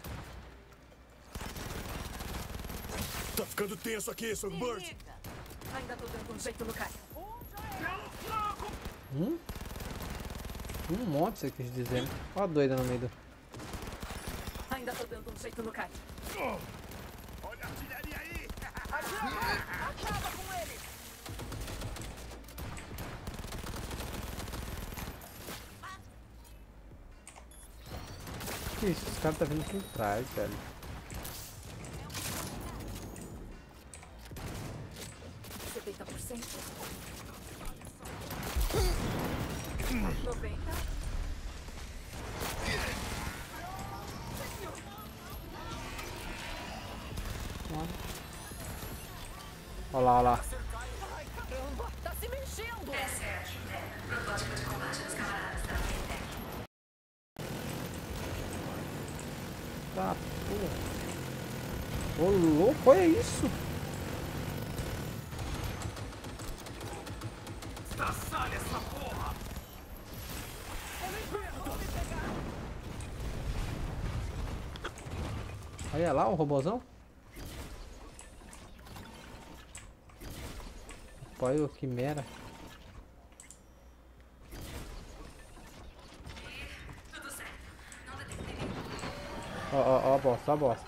Tá ficando tenso aqui, Songbird. Ainda tô dando um jeito no cara. Um monte, você quis dizer. Ó a doida no meio do... Ainda tô dando um jeito no cara. Olha a artilharia aí! Atirador! Acaba com ele! Que isso? Os caras tá vindo por trás, velho. Olha lá, olha lá. Ai, caramba! Tá se mexendo! Protótipo de combate dos camaradas da Fintech. Tá, porra. Ô, louco, olha isso. Estraçalha essa porra! Olha lá o robôzão. Olha o quimera. Ó a bosta, ó a bosta.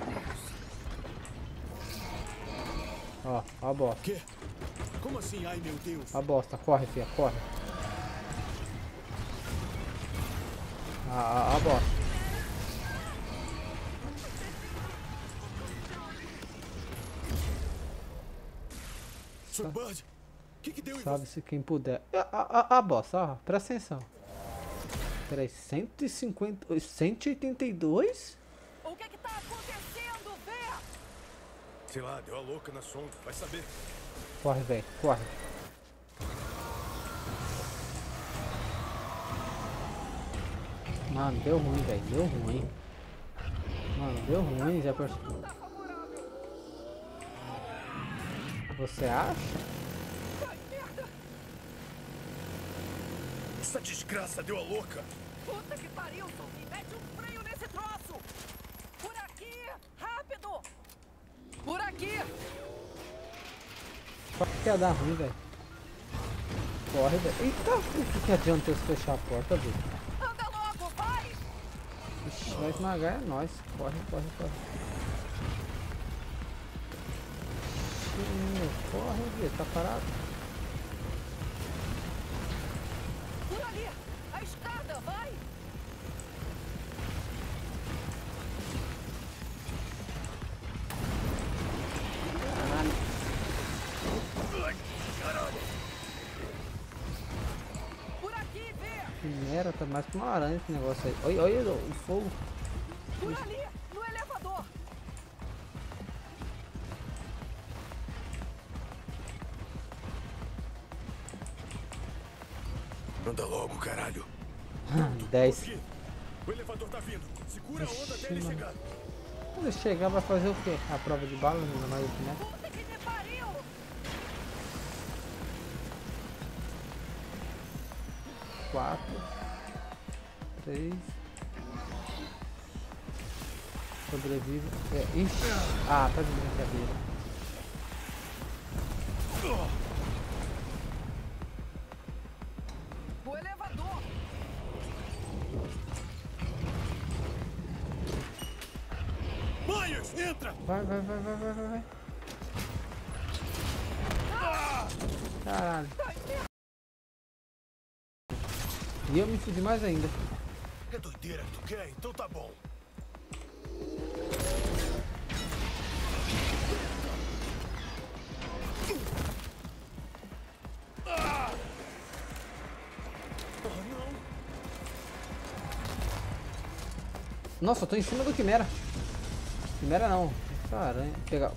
Ó a bosta. Quê? Como assim? Ai, meu Deus. A bosta, corre, filha, corre. A bosta. Songbird, o que deu em você? Sabe-se quem puder. A bosta, ó, presta atenção. Peraí, 150, 182? O que tá acontecendo, Vê? Sei lá, deu a louca na Song, vai saber. Corre, velho, corre. Mano, deu ruim, velho, deu ruim. Mano, deu ruim, já percebi. Você acha? Essa desgraça deu a louca. Puta que pariu, Sophie! Mete um freio nesse troço! Por aqui! Rápido! Por aqui! Só que ia dar ruim, velho. Corre, velho. Eita, o que adianta eu fechar a porta, velho? Anda logo, vai! Ixi, vai esmagar é nós. Corre, corre, corre. Ixi, corre, velho. Tá parado. Por ali! A escada, vai! Por aqui, Vê! Quimera, tá mais que uma aranha esse negócio aí. Olha, olha o fogo. Por ali, no elevador! Anda logo, caralho. 10. O elevador tá vindo. Segura a onda até ele chegar. Quando ele chegar vai fazer o quê? A prova de bala, não é mais o que, né? Puta que me pariu! 4, 3. Sobrevive. Ixi. Ah, tá de brincadeira. O elevador! Myers, entra! Vai. Caralho. E eu me fudi mais ainda. É doideira que tu quer? Então tá bom. Nossa, eu tô em cima do Quimera. Quimera não. Essa aranha. Pega.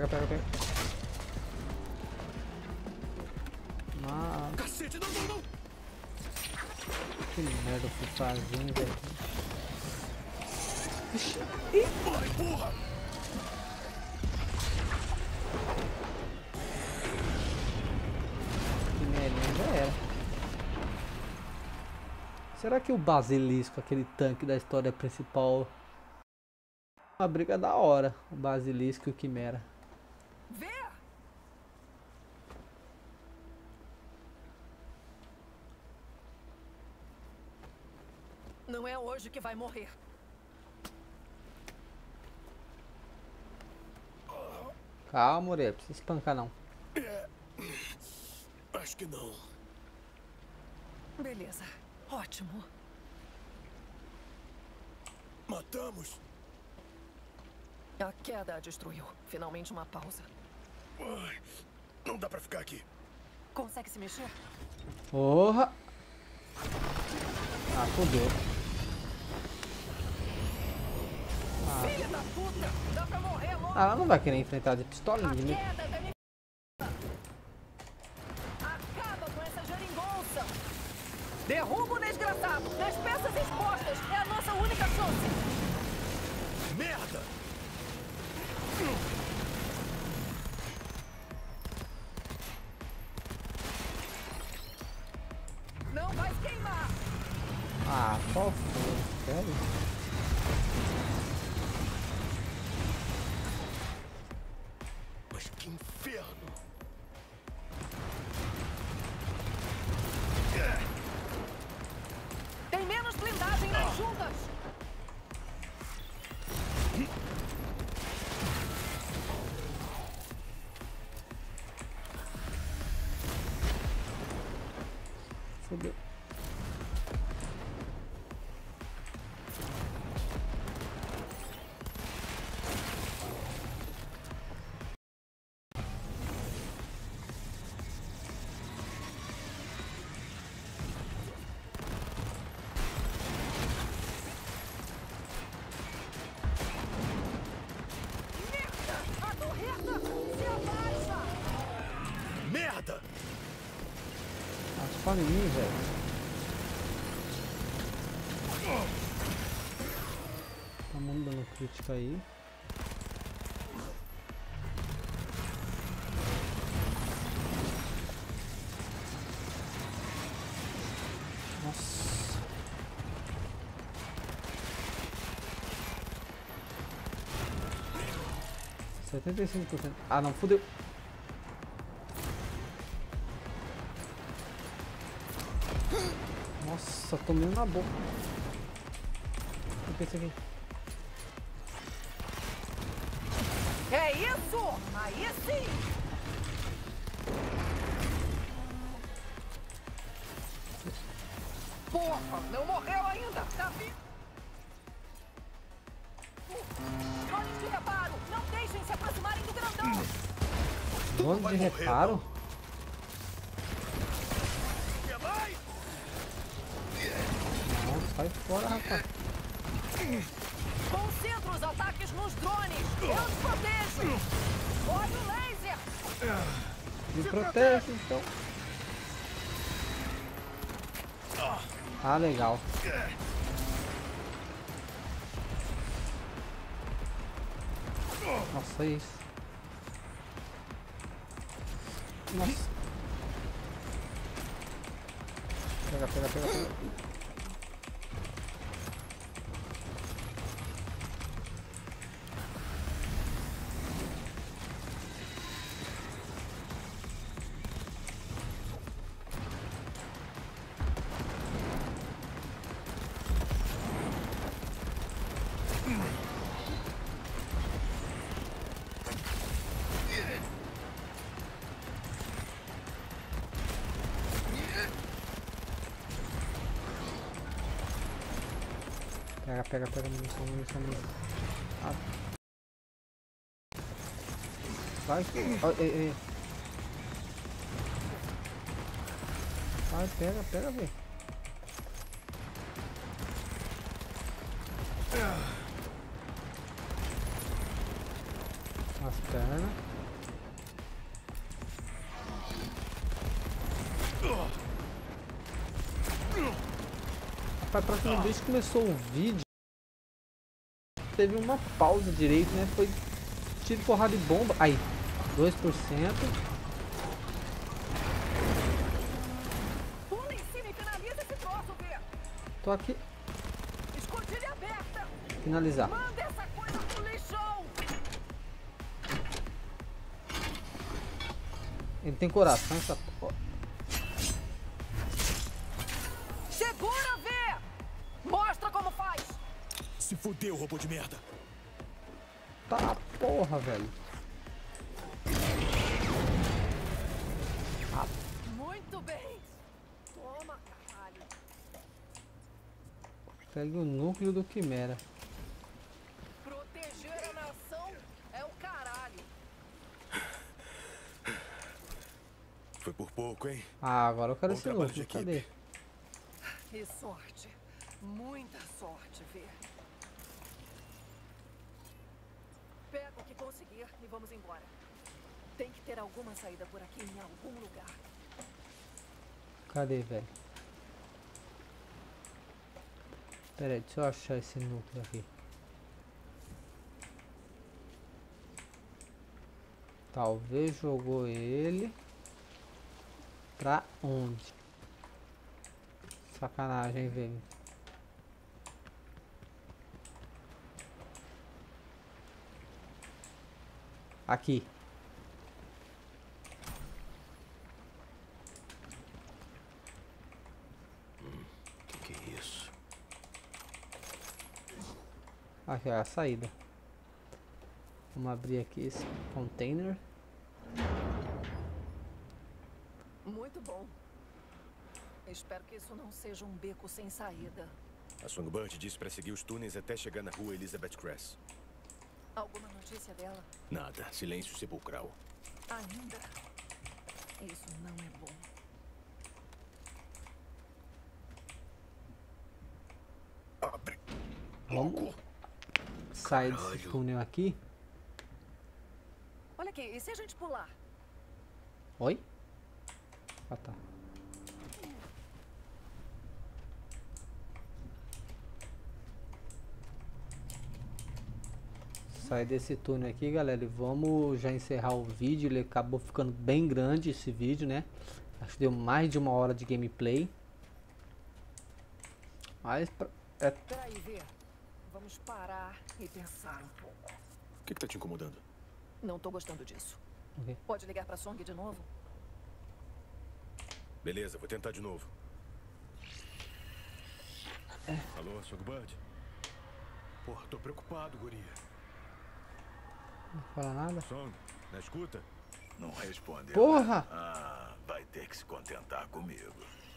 Mas... Cacete, não! Que merda eu fui fazendo, velho. Vai, porra! Quimerinha já era. Será que o Basilisco, aquele tanque da história principal... Uma briga da hora, o Basilisco e o Quimera. Vê! Não é hoje que vai morrer. Calma, Orelha, não precisa espancar não. Acho que não. Beleza, ótimo. Matamos? A queda a destruiu. Finalmente uma pausa. Ai, não dá pra ficar aqui. Consegue se mexer? Porra! Ah, fodeu. Filha da puta! Dá pra morrer logo! Ah, ela não vai querer enfrentar de pistola, A né? queda da minha... Acaba com essa geringonça! Derruba o desgraçado! Das peças expostas! É a nossa única chance! Merda! Não vai queimar! Ah, qual foi? Sério? Mas que inferno! Tem menos blindagem nas juntas! Fodeu. A torreta se abaixa! Merda! Aspara em mim, velho. Tá mandando crítica aí. Nossa. %. Ah, não, fudeu. Nossa, tomei um na boca. O que é isso aqui? É isso! Aí sim! Porra, não morreu ainda! Tá vivo! Drones de reparo! Não deixem se aproximarem do grandão! Drone de reparo? Não, sai fora, rapaz. Concentra os ataques nos drones! Eu te protejo! Olha o laser! Me protege, então. Ah, legal. Nossa, é isso. Nossa. Pega, pega, pega, pega. Pega, pega, munição. Ah. Vai, ei. Vai, pega, velho. As pernas. Rapaz, pra quem desde que começou o vídeo, teve uma pausa direito, né? Foi tiro, porrada de bomba. Aí, 2%. Pula em cima e finaliza esse troço, Vê. Tô aqui. Escondilha aberta. Finalizar. Manda essa coisa pro lixão. Ele tem coração, essa porra. Segura, Vê. Mostra como faz. Se fudeu, robô de merda. Tá, porra, velho. Ah. Muito bem. Toma, caralho. Segue o núcleo do Quimera. Proteger a nação é o caralho. Foi por pouco, hein? Ah, agora eu quero Bom esse trabalho núcleo. de Cadê? equipe. E sorte. Muita sorte, Vê. Pega o que conseguir e vamos embora. Tem que ter alguma saída por aqui em algum lugar. Cadê, velho? Pera aí, deixa eu achar esse núcleo aqui. Talvez jogou ele pra onde? Sacanagem, velho. Aqui. Que é isso? Aqui é a saída. Vamos abrir aqui esse container. Muito bom. Espero que isso não seja um beco sem saída. A Songbird disse para seguir os túneis até chegar na rua Elizabeth Cress. Alguma notícia dela? Nada. Silêncio sepulcral. Ainda? Isso não é bom. Abre. Vamos sair desse túnel aqui. Olha aqui, e se a gente pular? Oi? Ah, tá. Sai desse túnel aqui, galera, e vamos já encerrar o vídeo. Ele acabou ficando bem grande esse vídeo, né? Acho que deu mais de 1 hora de gameplay. Mas Peraí, Vê. Vamos parar e pensar um pouco. O que tá te incomodando? Não tô gostando disso. Okay. Pode ligar pra Song de novo? Beleza, vou tentar de novo. Alô, Songbird? Porra, tô preocupado, guria. Não fala nada. Song, na escuta? Não respondeu. Porra! Ah, vai ter que se contentar comigo.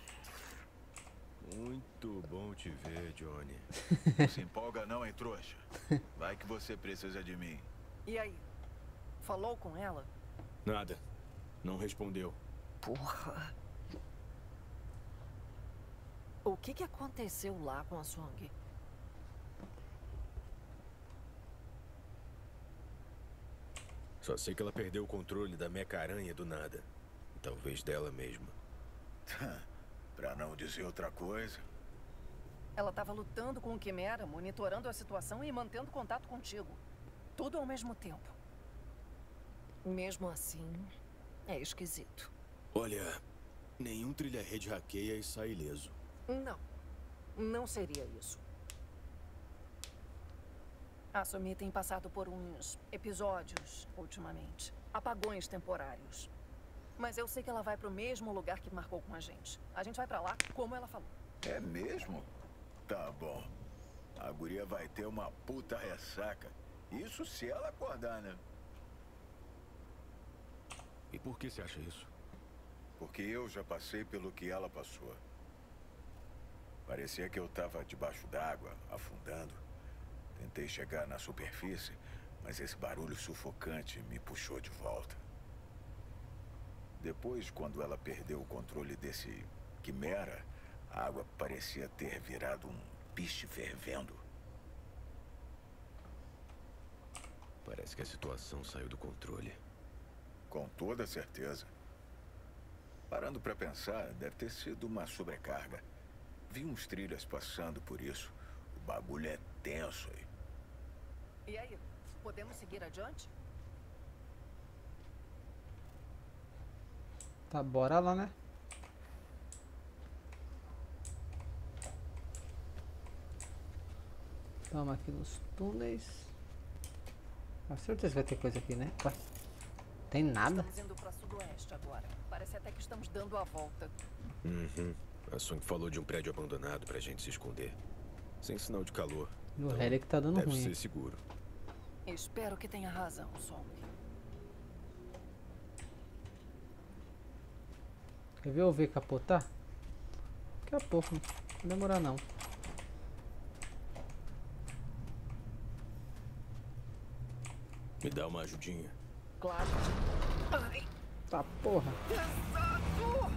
Muito bom te ver, Johnny. Não se empolga não, hein, trouxa? Vai que você precisa de mim. E aí? Falou com ela? Nada. Não respondeu. Porra. O que aconteceu lá com a Song? Só sei que ela perdeu o controle da meca-aranha do nada. Talvez dela mesma. Pra não dizer outra coisa. Ela estava lutando com o Quimera, monitorando a situação e mantendo contato contigo. Tudo ao mesmo tempo. Mesmo assim, é esquisito. Olha, nenhum trilha-rede hackeia e sai ileso. Não seria isso. A Sumi tem passado por uns episódios ultimamente. Apagões temporários. Mas eu sei que ela vai pro mesmo lugar que marcou com a gente. A gente vai pra lá, como ela falou. É mesmo? Tá bom. A guria vai ter uma puta ressaca. Isso se ela acordar, né? E por que você acha isso? Porque eu já passei pelo que ela passou. Parecia que eu tava debaixo d'água, afundando. Tentei chegar na superfície, mas esse barulho sufocante me puxou de volta. Depois, quando ela perdeu o controle desse quimera, a água parecia ter virado um piche fervendo. Parece que a situação saiu do controle. Com toda certeza. Parando pra pensar, deve ter sido uma sobrecarga. Vi uns trilhas passando por isso. O bagulho é tenso aí. E aí, podemos seguir adiante? Tá, bora lá, né? Vamos aqui nos túneis. Com certeza vai ter coisa aqui, né? Ué, tem nada. Estamos indo pra sudoeste agora. Parece até que estamos dando a volta. A Sung falou de um prédio abandonado pra gente se esconder. Sem sinal de calor. O Helic tá dando deve ruim. ser seguro. Espero que tenha razão, Song. Quer ver eu ver capotar? Daqui a pouco, não vai demorar não. Me dá uma ajudinha. Claro. Ai, tá porra. pesado!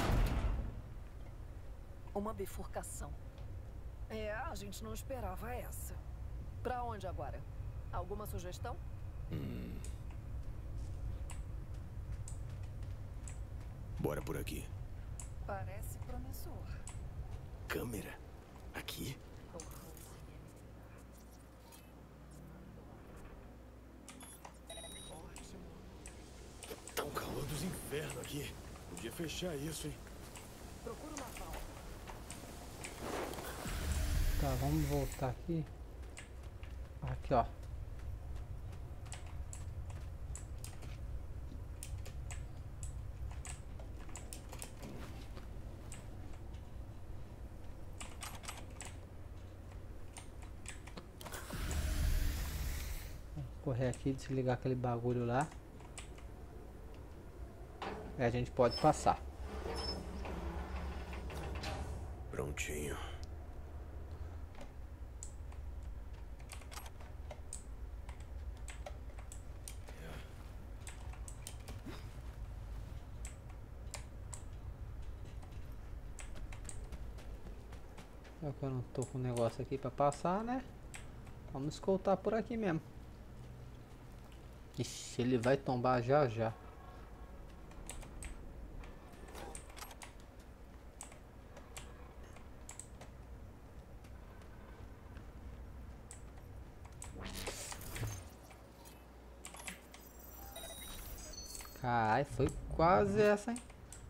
Uma bifurcação. É, a gente não esperava essa. Pra onde agora? Alguma sugestão? Bora por aqui. Parece promissor. Câmera? Aqui? Tá um calor dos infernos aqui. Podia fechar isso, hein? Procura uma válvula. Tá, vamos voltar aqui. Aqui, ó. Vou correr aqui, desligar aquele bagulho lá. E a gente pode passar. Prontinho. Já que eu não tô com o negócio aqui pra passar, né? Vamos escoltar por aqui mesmo. Ixi, ele vai tombar já já. Caralho, foi quase essa, hein?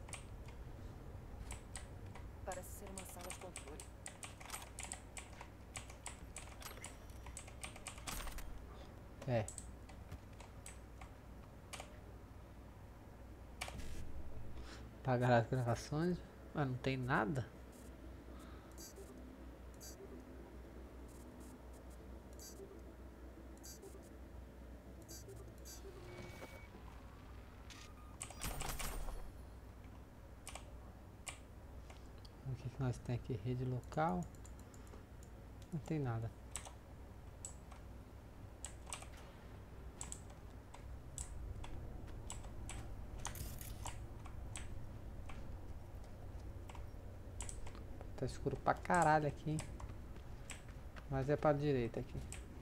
Parece ser uma sala de controle. É. Apagar as gravações. Mas não tem nada. O que nós tem aqui? Rede local. Não tem nada. Tá escuro pra caralho aqui, hein? Mas é pra direita aqui.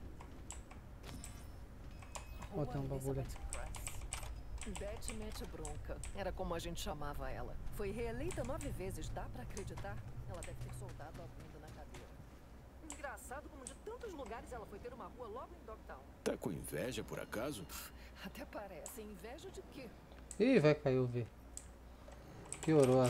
Ó, tem um bagulho aqui. Betty mete bronca. Era como a gente chamava ela. Foi reeleita 9 vezes, dá pra acreditar? Ela deve ter soldado a bunda na cadeira. Engraçado como de tantos lugares ela foi ter uma rua logo em Dogtown. Tá com inveja, por acaso? Até parece. Inveja de quê? Ih, vai cair o V. Piorou.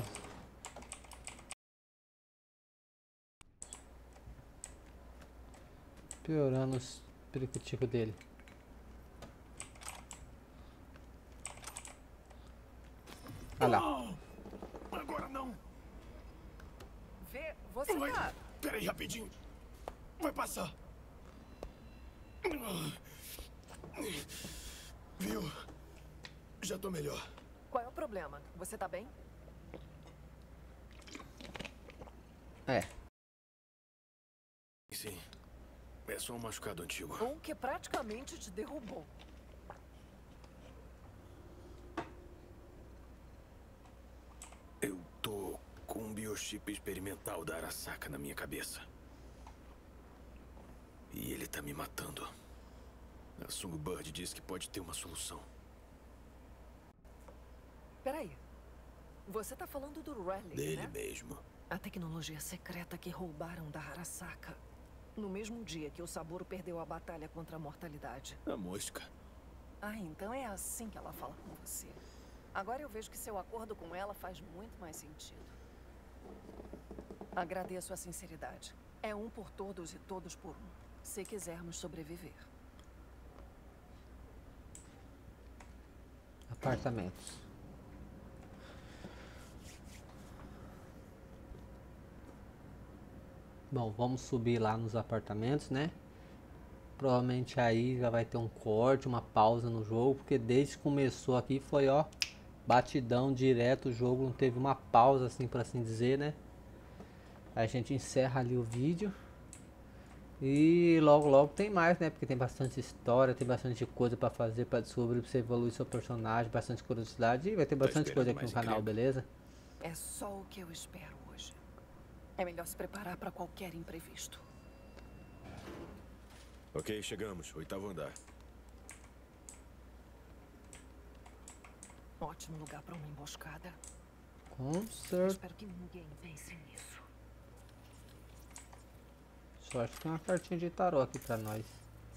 Piorando os periquiticos dele. Olha lá. Agora não. Vê, você tá... Peraí, rapidinho. Vai passar. Viu? Já tô melhor. Qual é o problema? Você tá bem? É. Sim. É só um machucado antigo. Um que praticamente te derrubou. Eu tô com um biochip experimental da Arasaka na minha cabeça. E ele tá me matando. A Songbird diz que pode ter uma solução. Peraí. Você tá falando do Raleigh, Dele né? mesmo. A tecnologia secreta que roubaram da Arasaka. No mesmo dia que o Saburo perdeu a batalha contra a mortalidade. A mosca. Ah, então é assim que ela fala com você. Agora eu vejo que seu acordo com ela faz muito mais sentido. Agradeço a sinceridade. É um por todos e todos por um. Se quisermos sobreviver. Apartamentos. Bom, vamos subir lá nos apartamentos, né? Provavelmente aí já vai ter um corte, uma pausa no jogo, porque desde que começou aqui foi, ó, batidão direto, o jogo não teve uma pausa, assim, por assim dizer, né? Aí a gente encerra ali o vídeo. E logo logo tem mais, né? Porque tem bastante história, tem bastante coisa pra fazer, pra descobrir, pra você evoluir seu personagem, bastante curiosidade. E vai ter bastante coisa aqui no canal, beleza? É só o que eu espero hoje. É melhor se preparar pra qualquer imprevisto. Ok, chegamos. 8º andar. Ótimo lugar pra uma emboscada. Com certeza. Espero que ninguém pense nisso. Só acho que tem uma cartinha de tarô aqui pra nós.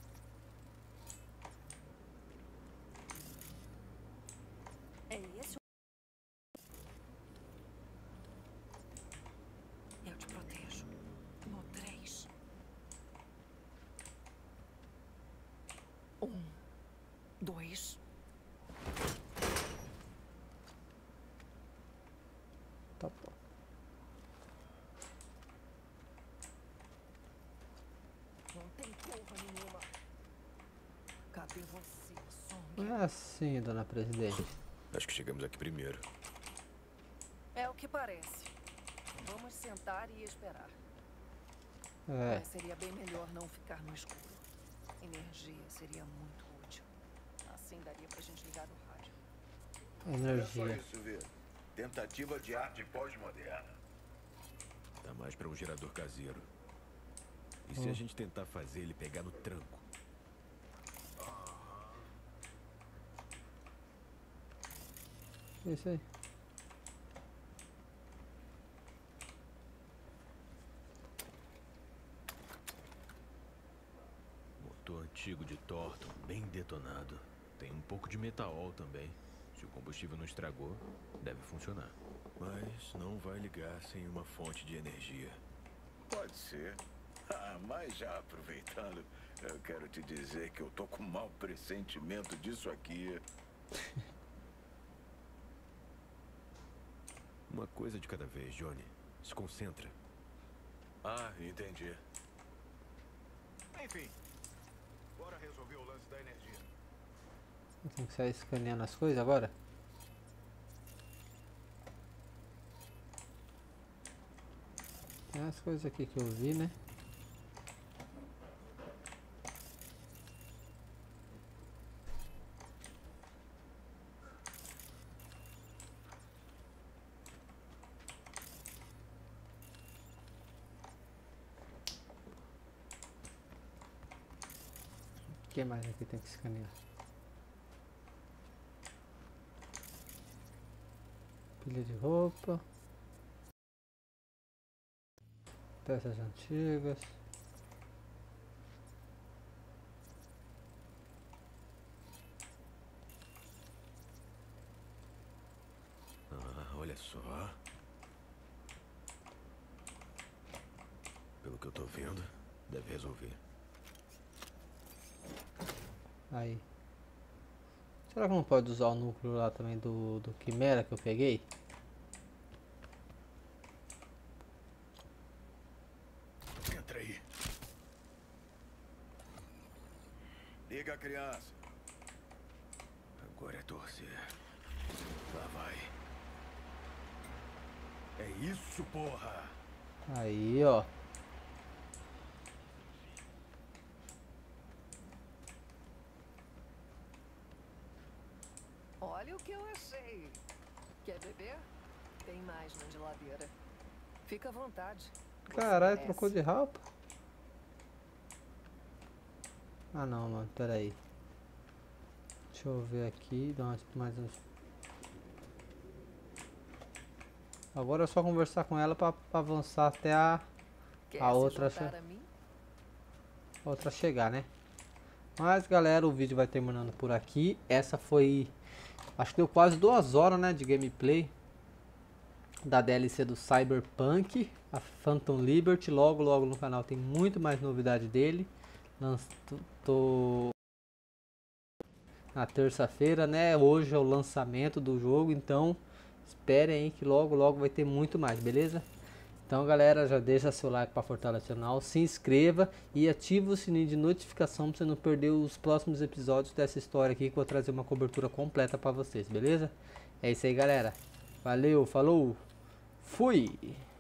É esse o... Eu te protejo. No 3. 1, 2. Tá bom. Não tem porra nenhuma. Cadê você, Song? Não é assim, dona presidente. Acho que chegamos aqui primeiro. É o que parece. Vamos sentar e esperar. É. Mas seria bem melhor não ficar no escuro. Energia seria muito útil. Assim daria pra gente ligar o rádio. Energia. Olha só isso, Vê. Tentativa de arte pós-moderna. Dá mais pra um gerador caseiro. E se a gente tentar fazer ele pegar no tranco? Isso aí. Motor antigo de Thornton, bem detonado. Tem um pouco de metanol também. Se o combustível não estragou, deve funcionar. Mas não vai ligar sem uma fonte de energia. Pode ser. Ah, mas já aproveitando, eu quero te dizer que eu tô com um mau pressentimento disso aqui. Uma coisa de cada vez, Johnny. Se concentra. Ah, entendi. Enfim, bora resolver o lance da energia. Tem que sair escaneando as coisas agora? Tem as coisas aqui que eu vi, né? O que mais aqui tem que escanear? Pilha de roupa. Peças antigas. só. Pelo que eu tô vendo, deve resolver. Aí. Será que não pode usar o núcleo lá também do Quimera que eu peguei? Entra aí. Liga a criança. Agora é torcer. Lá vai. É isso, porra! Aí, ó. Olha o que eu achei. Quer beber? Tem mais na geladeira. Fica à vontade. Caralho, trocou de roupa? Ah não, mano, pera aí. Deixa eu ver aqui, dar mais uns... Agora é só conversar com ela pra avançar até a outra chegar, né? Mas galera, o vídeo vai terminando por aqui. Essa foi, acho que deu quase 2 horas, né, de gameplay da DLC do Cyberpunk, a Phantom Liberty. Logo no canal tem muito mais novidade dele. Tô na terça-feira, né? Hoje é o lançamento do jogo, então esperem aí que logo vai ter muito mais, beleza? Então galera, já deixa seu like para fortalecer o canal, se inscreva e ative o sininho de notificação para você não perder os próximos episódios dessa história aqui, que eu vou trazer uma cobertura completa para vocês, beleza? É isso aí galera, valeu, falou, fui!